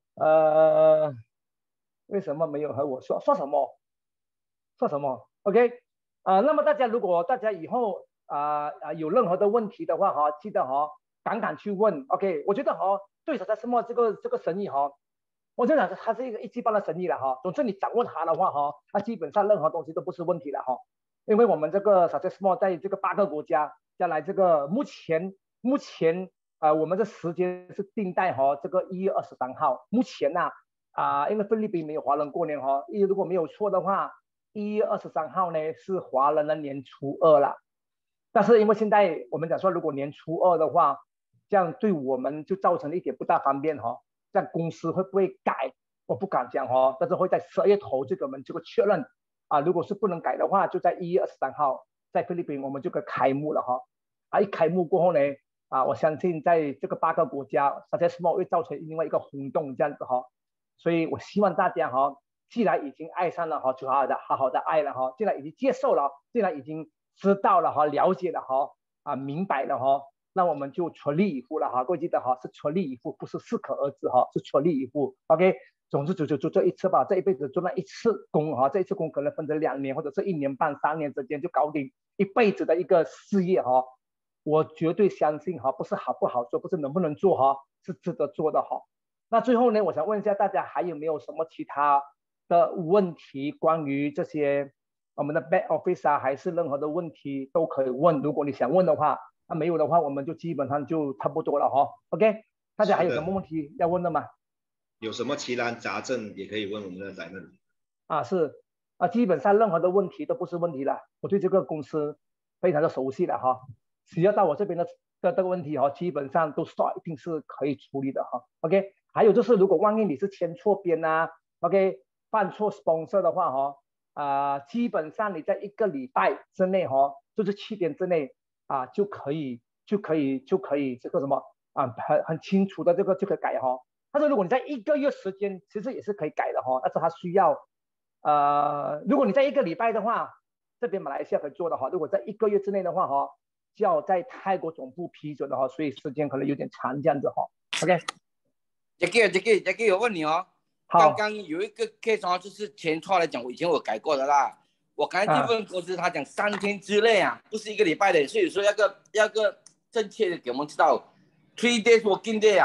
为什么没有和我说什么 OK， 那么如果大家以后有任何的问题的话记得敢去问 OK， 我觉得对Success Mall这个生意我觉得它是一个一级棒的生意了总之你掌握它的话它基本上任何东西都不是问题了因为我们这个Success Mall在这个8个国家，将来这个目前我们的时间是定在这个1月23号，目前因为菲律宾没有华人过年如果没有错的话1月23号呢是华人的年初2了，但是因为现在我们讲说如果年初2的话，这样对我们就造成了一点不大方便这样公司会不会改我不敢讲但是会在12月头我们这个确认如果是不能改的话，就在1月23号在菲律宾我们就可以开幕了一开幕过后呢我相信在这个8个国家 Success Mall 会造成另外一个轰动这样子所以我希望大家既然已经爱上了就好好的爱了既然已经接受了，既然已经知道了了解了明白了那我们就全力以赴了各位记得是全力以赴，不是适可而止是全力以赴 OK， 总之就这一次吧，这一辈子做那一次工这一次工可能分成2年或者是1年半3年之间就搞定一辈子的一个事业我绝对相信不是好不好做，不是能不能做是值得做的那最后呢，我想问一下大家还有没有什么其他的问题，关于这些我们的 back office 还是任何的问题都可以问，如果你想问的话没有的话我们就基本上就差不多了OK， 大家还有什么问题要问的吗？ 有什么奇难杂症也可以问我们的宰们是基本上任何的问题都不是问题了，我对这个公司非常的熟悉了只要到我这边的这个问题基本上都一定是可以处理的OK， 还有就是如果万一你是签错边OK 犯错 sponsor 的话基本上你在1个礼拜之内就是7天之内就可以这个什么很清楚的这个就可以改但是如果你在1个月时间其实也是可以改的但是它需要如果你在1个礼拜的话，这边马来西亚可以做的如果在1个月之内的话就要在泰国总部批准的所以时间可能有点长这样子OK。 Jackie 我问你刚刚有一个 case 就是前错来讲我以前有改过的啦，我刚才这份公司他讲3天之内不是1个礼拜的，所以说要个正确的给我们知道 3 days working day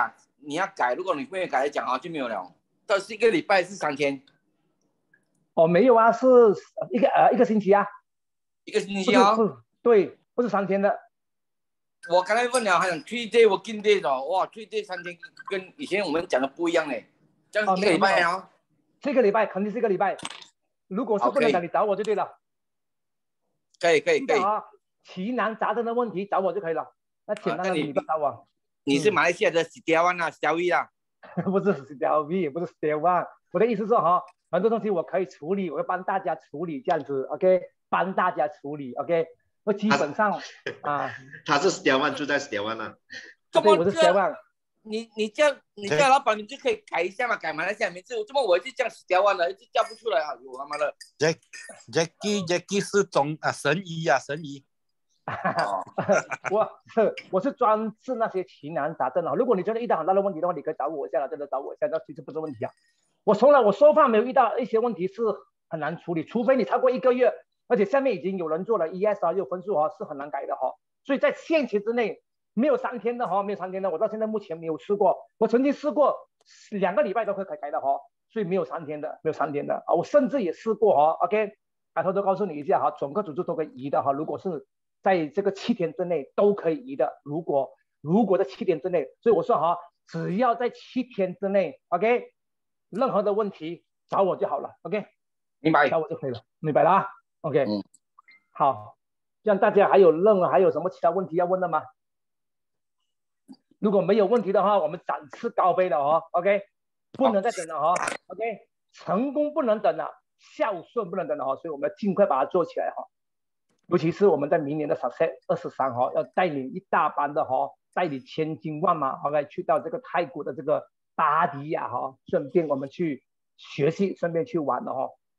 你要改，如果你没有改来讲啊，就没有了。但是1个礼拜是3天。 哦，没有啊，是一个星期啊。 1个星期啊？ 对，不是3天的。 我刚才问了，好像 3 day working days 哦，哇，3 day 3天跟以前我们讲的不一样嘞。这样1个礼拜啊？ 这个礼拜肯定是1个礼拜。如果是不能改，你找我就对了。 可以。 奇难杂症的问题找我就可以了。那简单的你不找我。 你是马来西亚的Setiawan啊，Setiawi啊？ 不是Setiawi，不是Setiawan。我的意思是说很多东西我可以处理，我会帮大家处理这样子 ，OK， 帮大家处理 ，OK。那基本上他是Setiawan，住在Setiawan啊。 对，我是Setiawan。 你叫老板，你就可以改一下嘛，改马来西亚名字。怎么我就叫Setiawan了，就叫不出来啊！我他妈的 ，Jackie 是神医啊，神医。 我是专治那些奇难杂症啊。如果你真的遇到很大的问题的话，你可以找我一下了，真的找我一下，那其实不是问题啊。我说话没有遇到一些问题是很难处理，除非你超过1个月，而且下面已经有人做了 ES 有分数是很难改的所以在限期之内没有3天的没有3天的，我到现在目前没有试过。我曾经试过2个礼拜都可以改的所以没有3天的，我甚至也试过OK， 偷偷告诉你一下整个组织都可以移的如果是在这个7天之内都可以移的，如果在7天之内，所以我说只要在7天之内 ，OK， 任何的问题找我就好了 ，OK， 明白， 找我就可以了，明白了，OK，好，这样大家还有什么其他问题要问的吗？如果没有问题的话，我们展翅高飞了，OK， 不能再等了OK， 成功不能等了，孝顺不能等了所以我们要尽快把它做起来尤其是我们在明年的Success 23要带领一大班的带领千军万马OK 去到这个泰国的这个巴迪亚顺便我们去学习，顺便去玩的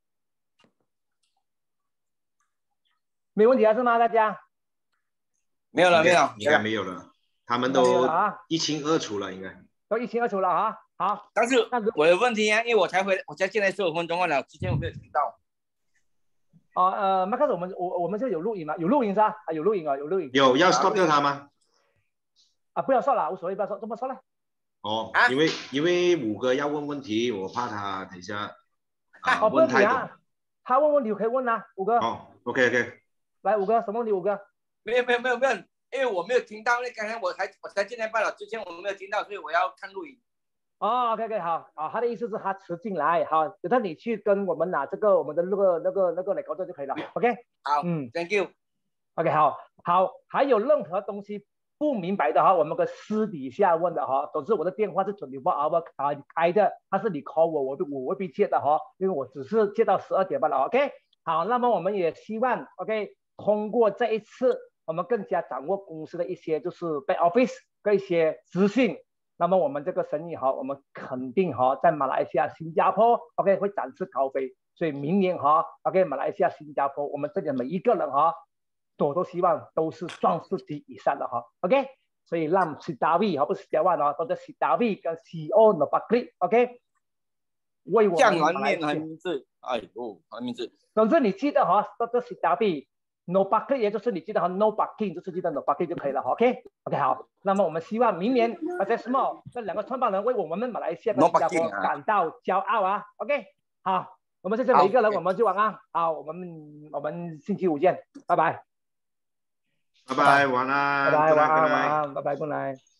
没问题是吗？大家没有了， 应该没有了，他们都一清二楚了，应该都一清二楚了好， 但是我有问题因为我才进来15分钟了，之前我没有听到。 麦克斯，我们这有录影吗？有录影是吧？有录影有录影。 有要 stop 掉它吗？ 不要说了，无所谓，不要说，这么说了。 因为5个要问问题，我怕他等一下问太多。 他问问题可以问5个。 OK， 来5个，什么问题5个？ 没有，因为我没有听到，那刚才我才进来罢了，之前我没有听到，所以我要看录影。 OK， 好，他的意思是他迟进来，等到你去跟我们拿这个我们的那个来沟通就可以了 ，OK？ 好，Thank you。 OK， 好，还有任何东西不明白的我们跟私底下问的总之我的电话是24 hour 开的，但是你 call 我未必接的因为我只是接到12点罢了 ，OK？ 好，那么我们也希望 OK 通过这一次，我们更加掌握公司的一些就是 back office 跟一些资讯。那么我们这个生意我们肯定在马来西亚、新加坡 OK 会展翅高飞，所以明年OK 马来西亚、新加坡我们这里每一个人都希望都是壮士级以上的OK， 所以让Setiawi不是Setiawan都是Setiawi跟 CEO Nopakrit OK 为我们江南面还名字，还名字。 总之你记得都是Setiawi No parking 也就是你记得No parking 就是记得 No parking 就可以了 OK 好，那么我们希望明年Small 这2个创办人为我们马来西亚跟新加坡感到骄傲OK 好，我们谢谢每一个人，我们就晚安，好，我们星期5见，拜拜， 晚安， 拜拜，晚安，拜拜，good night。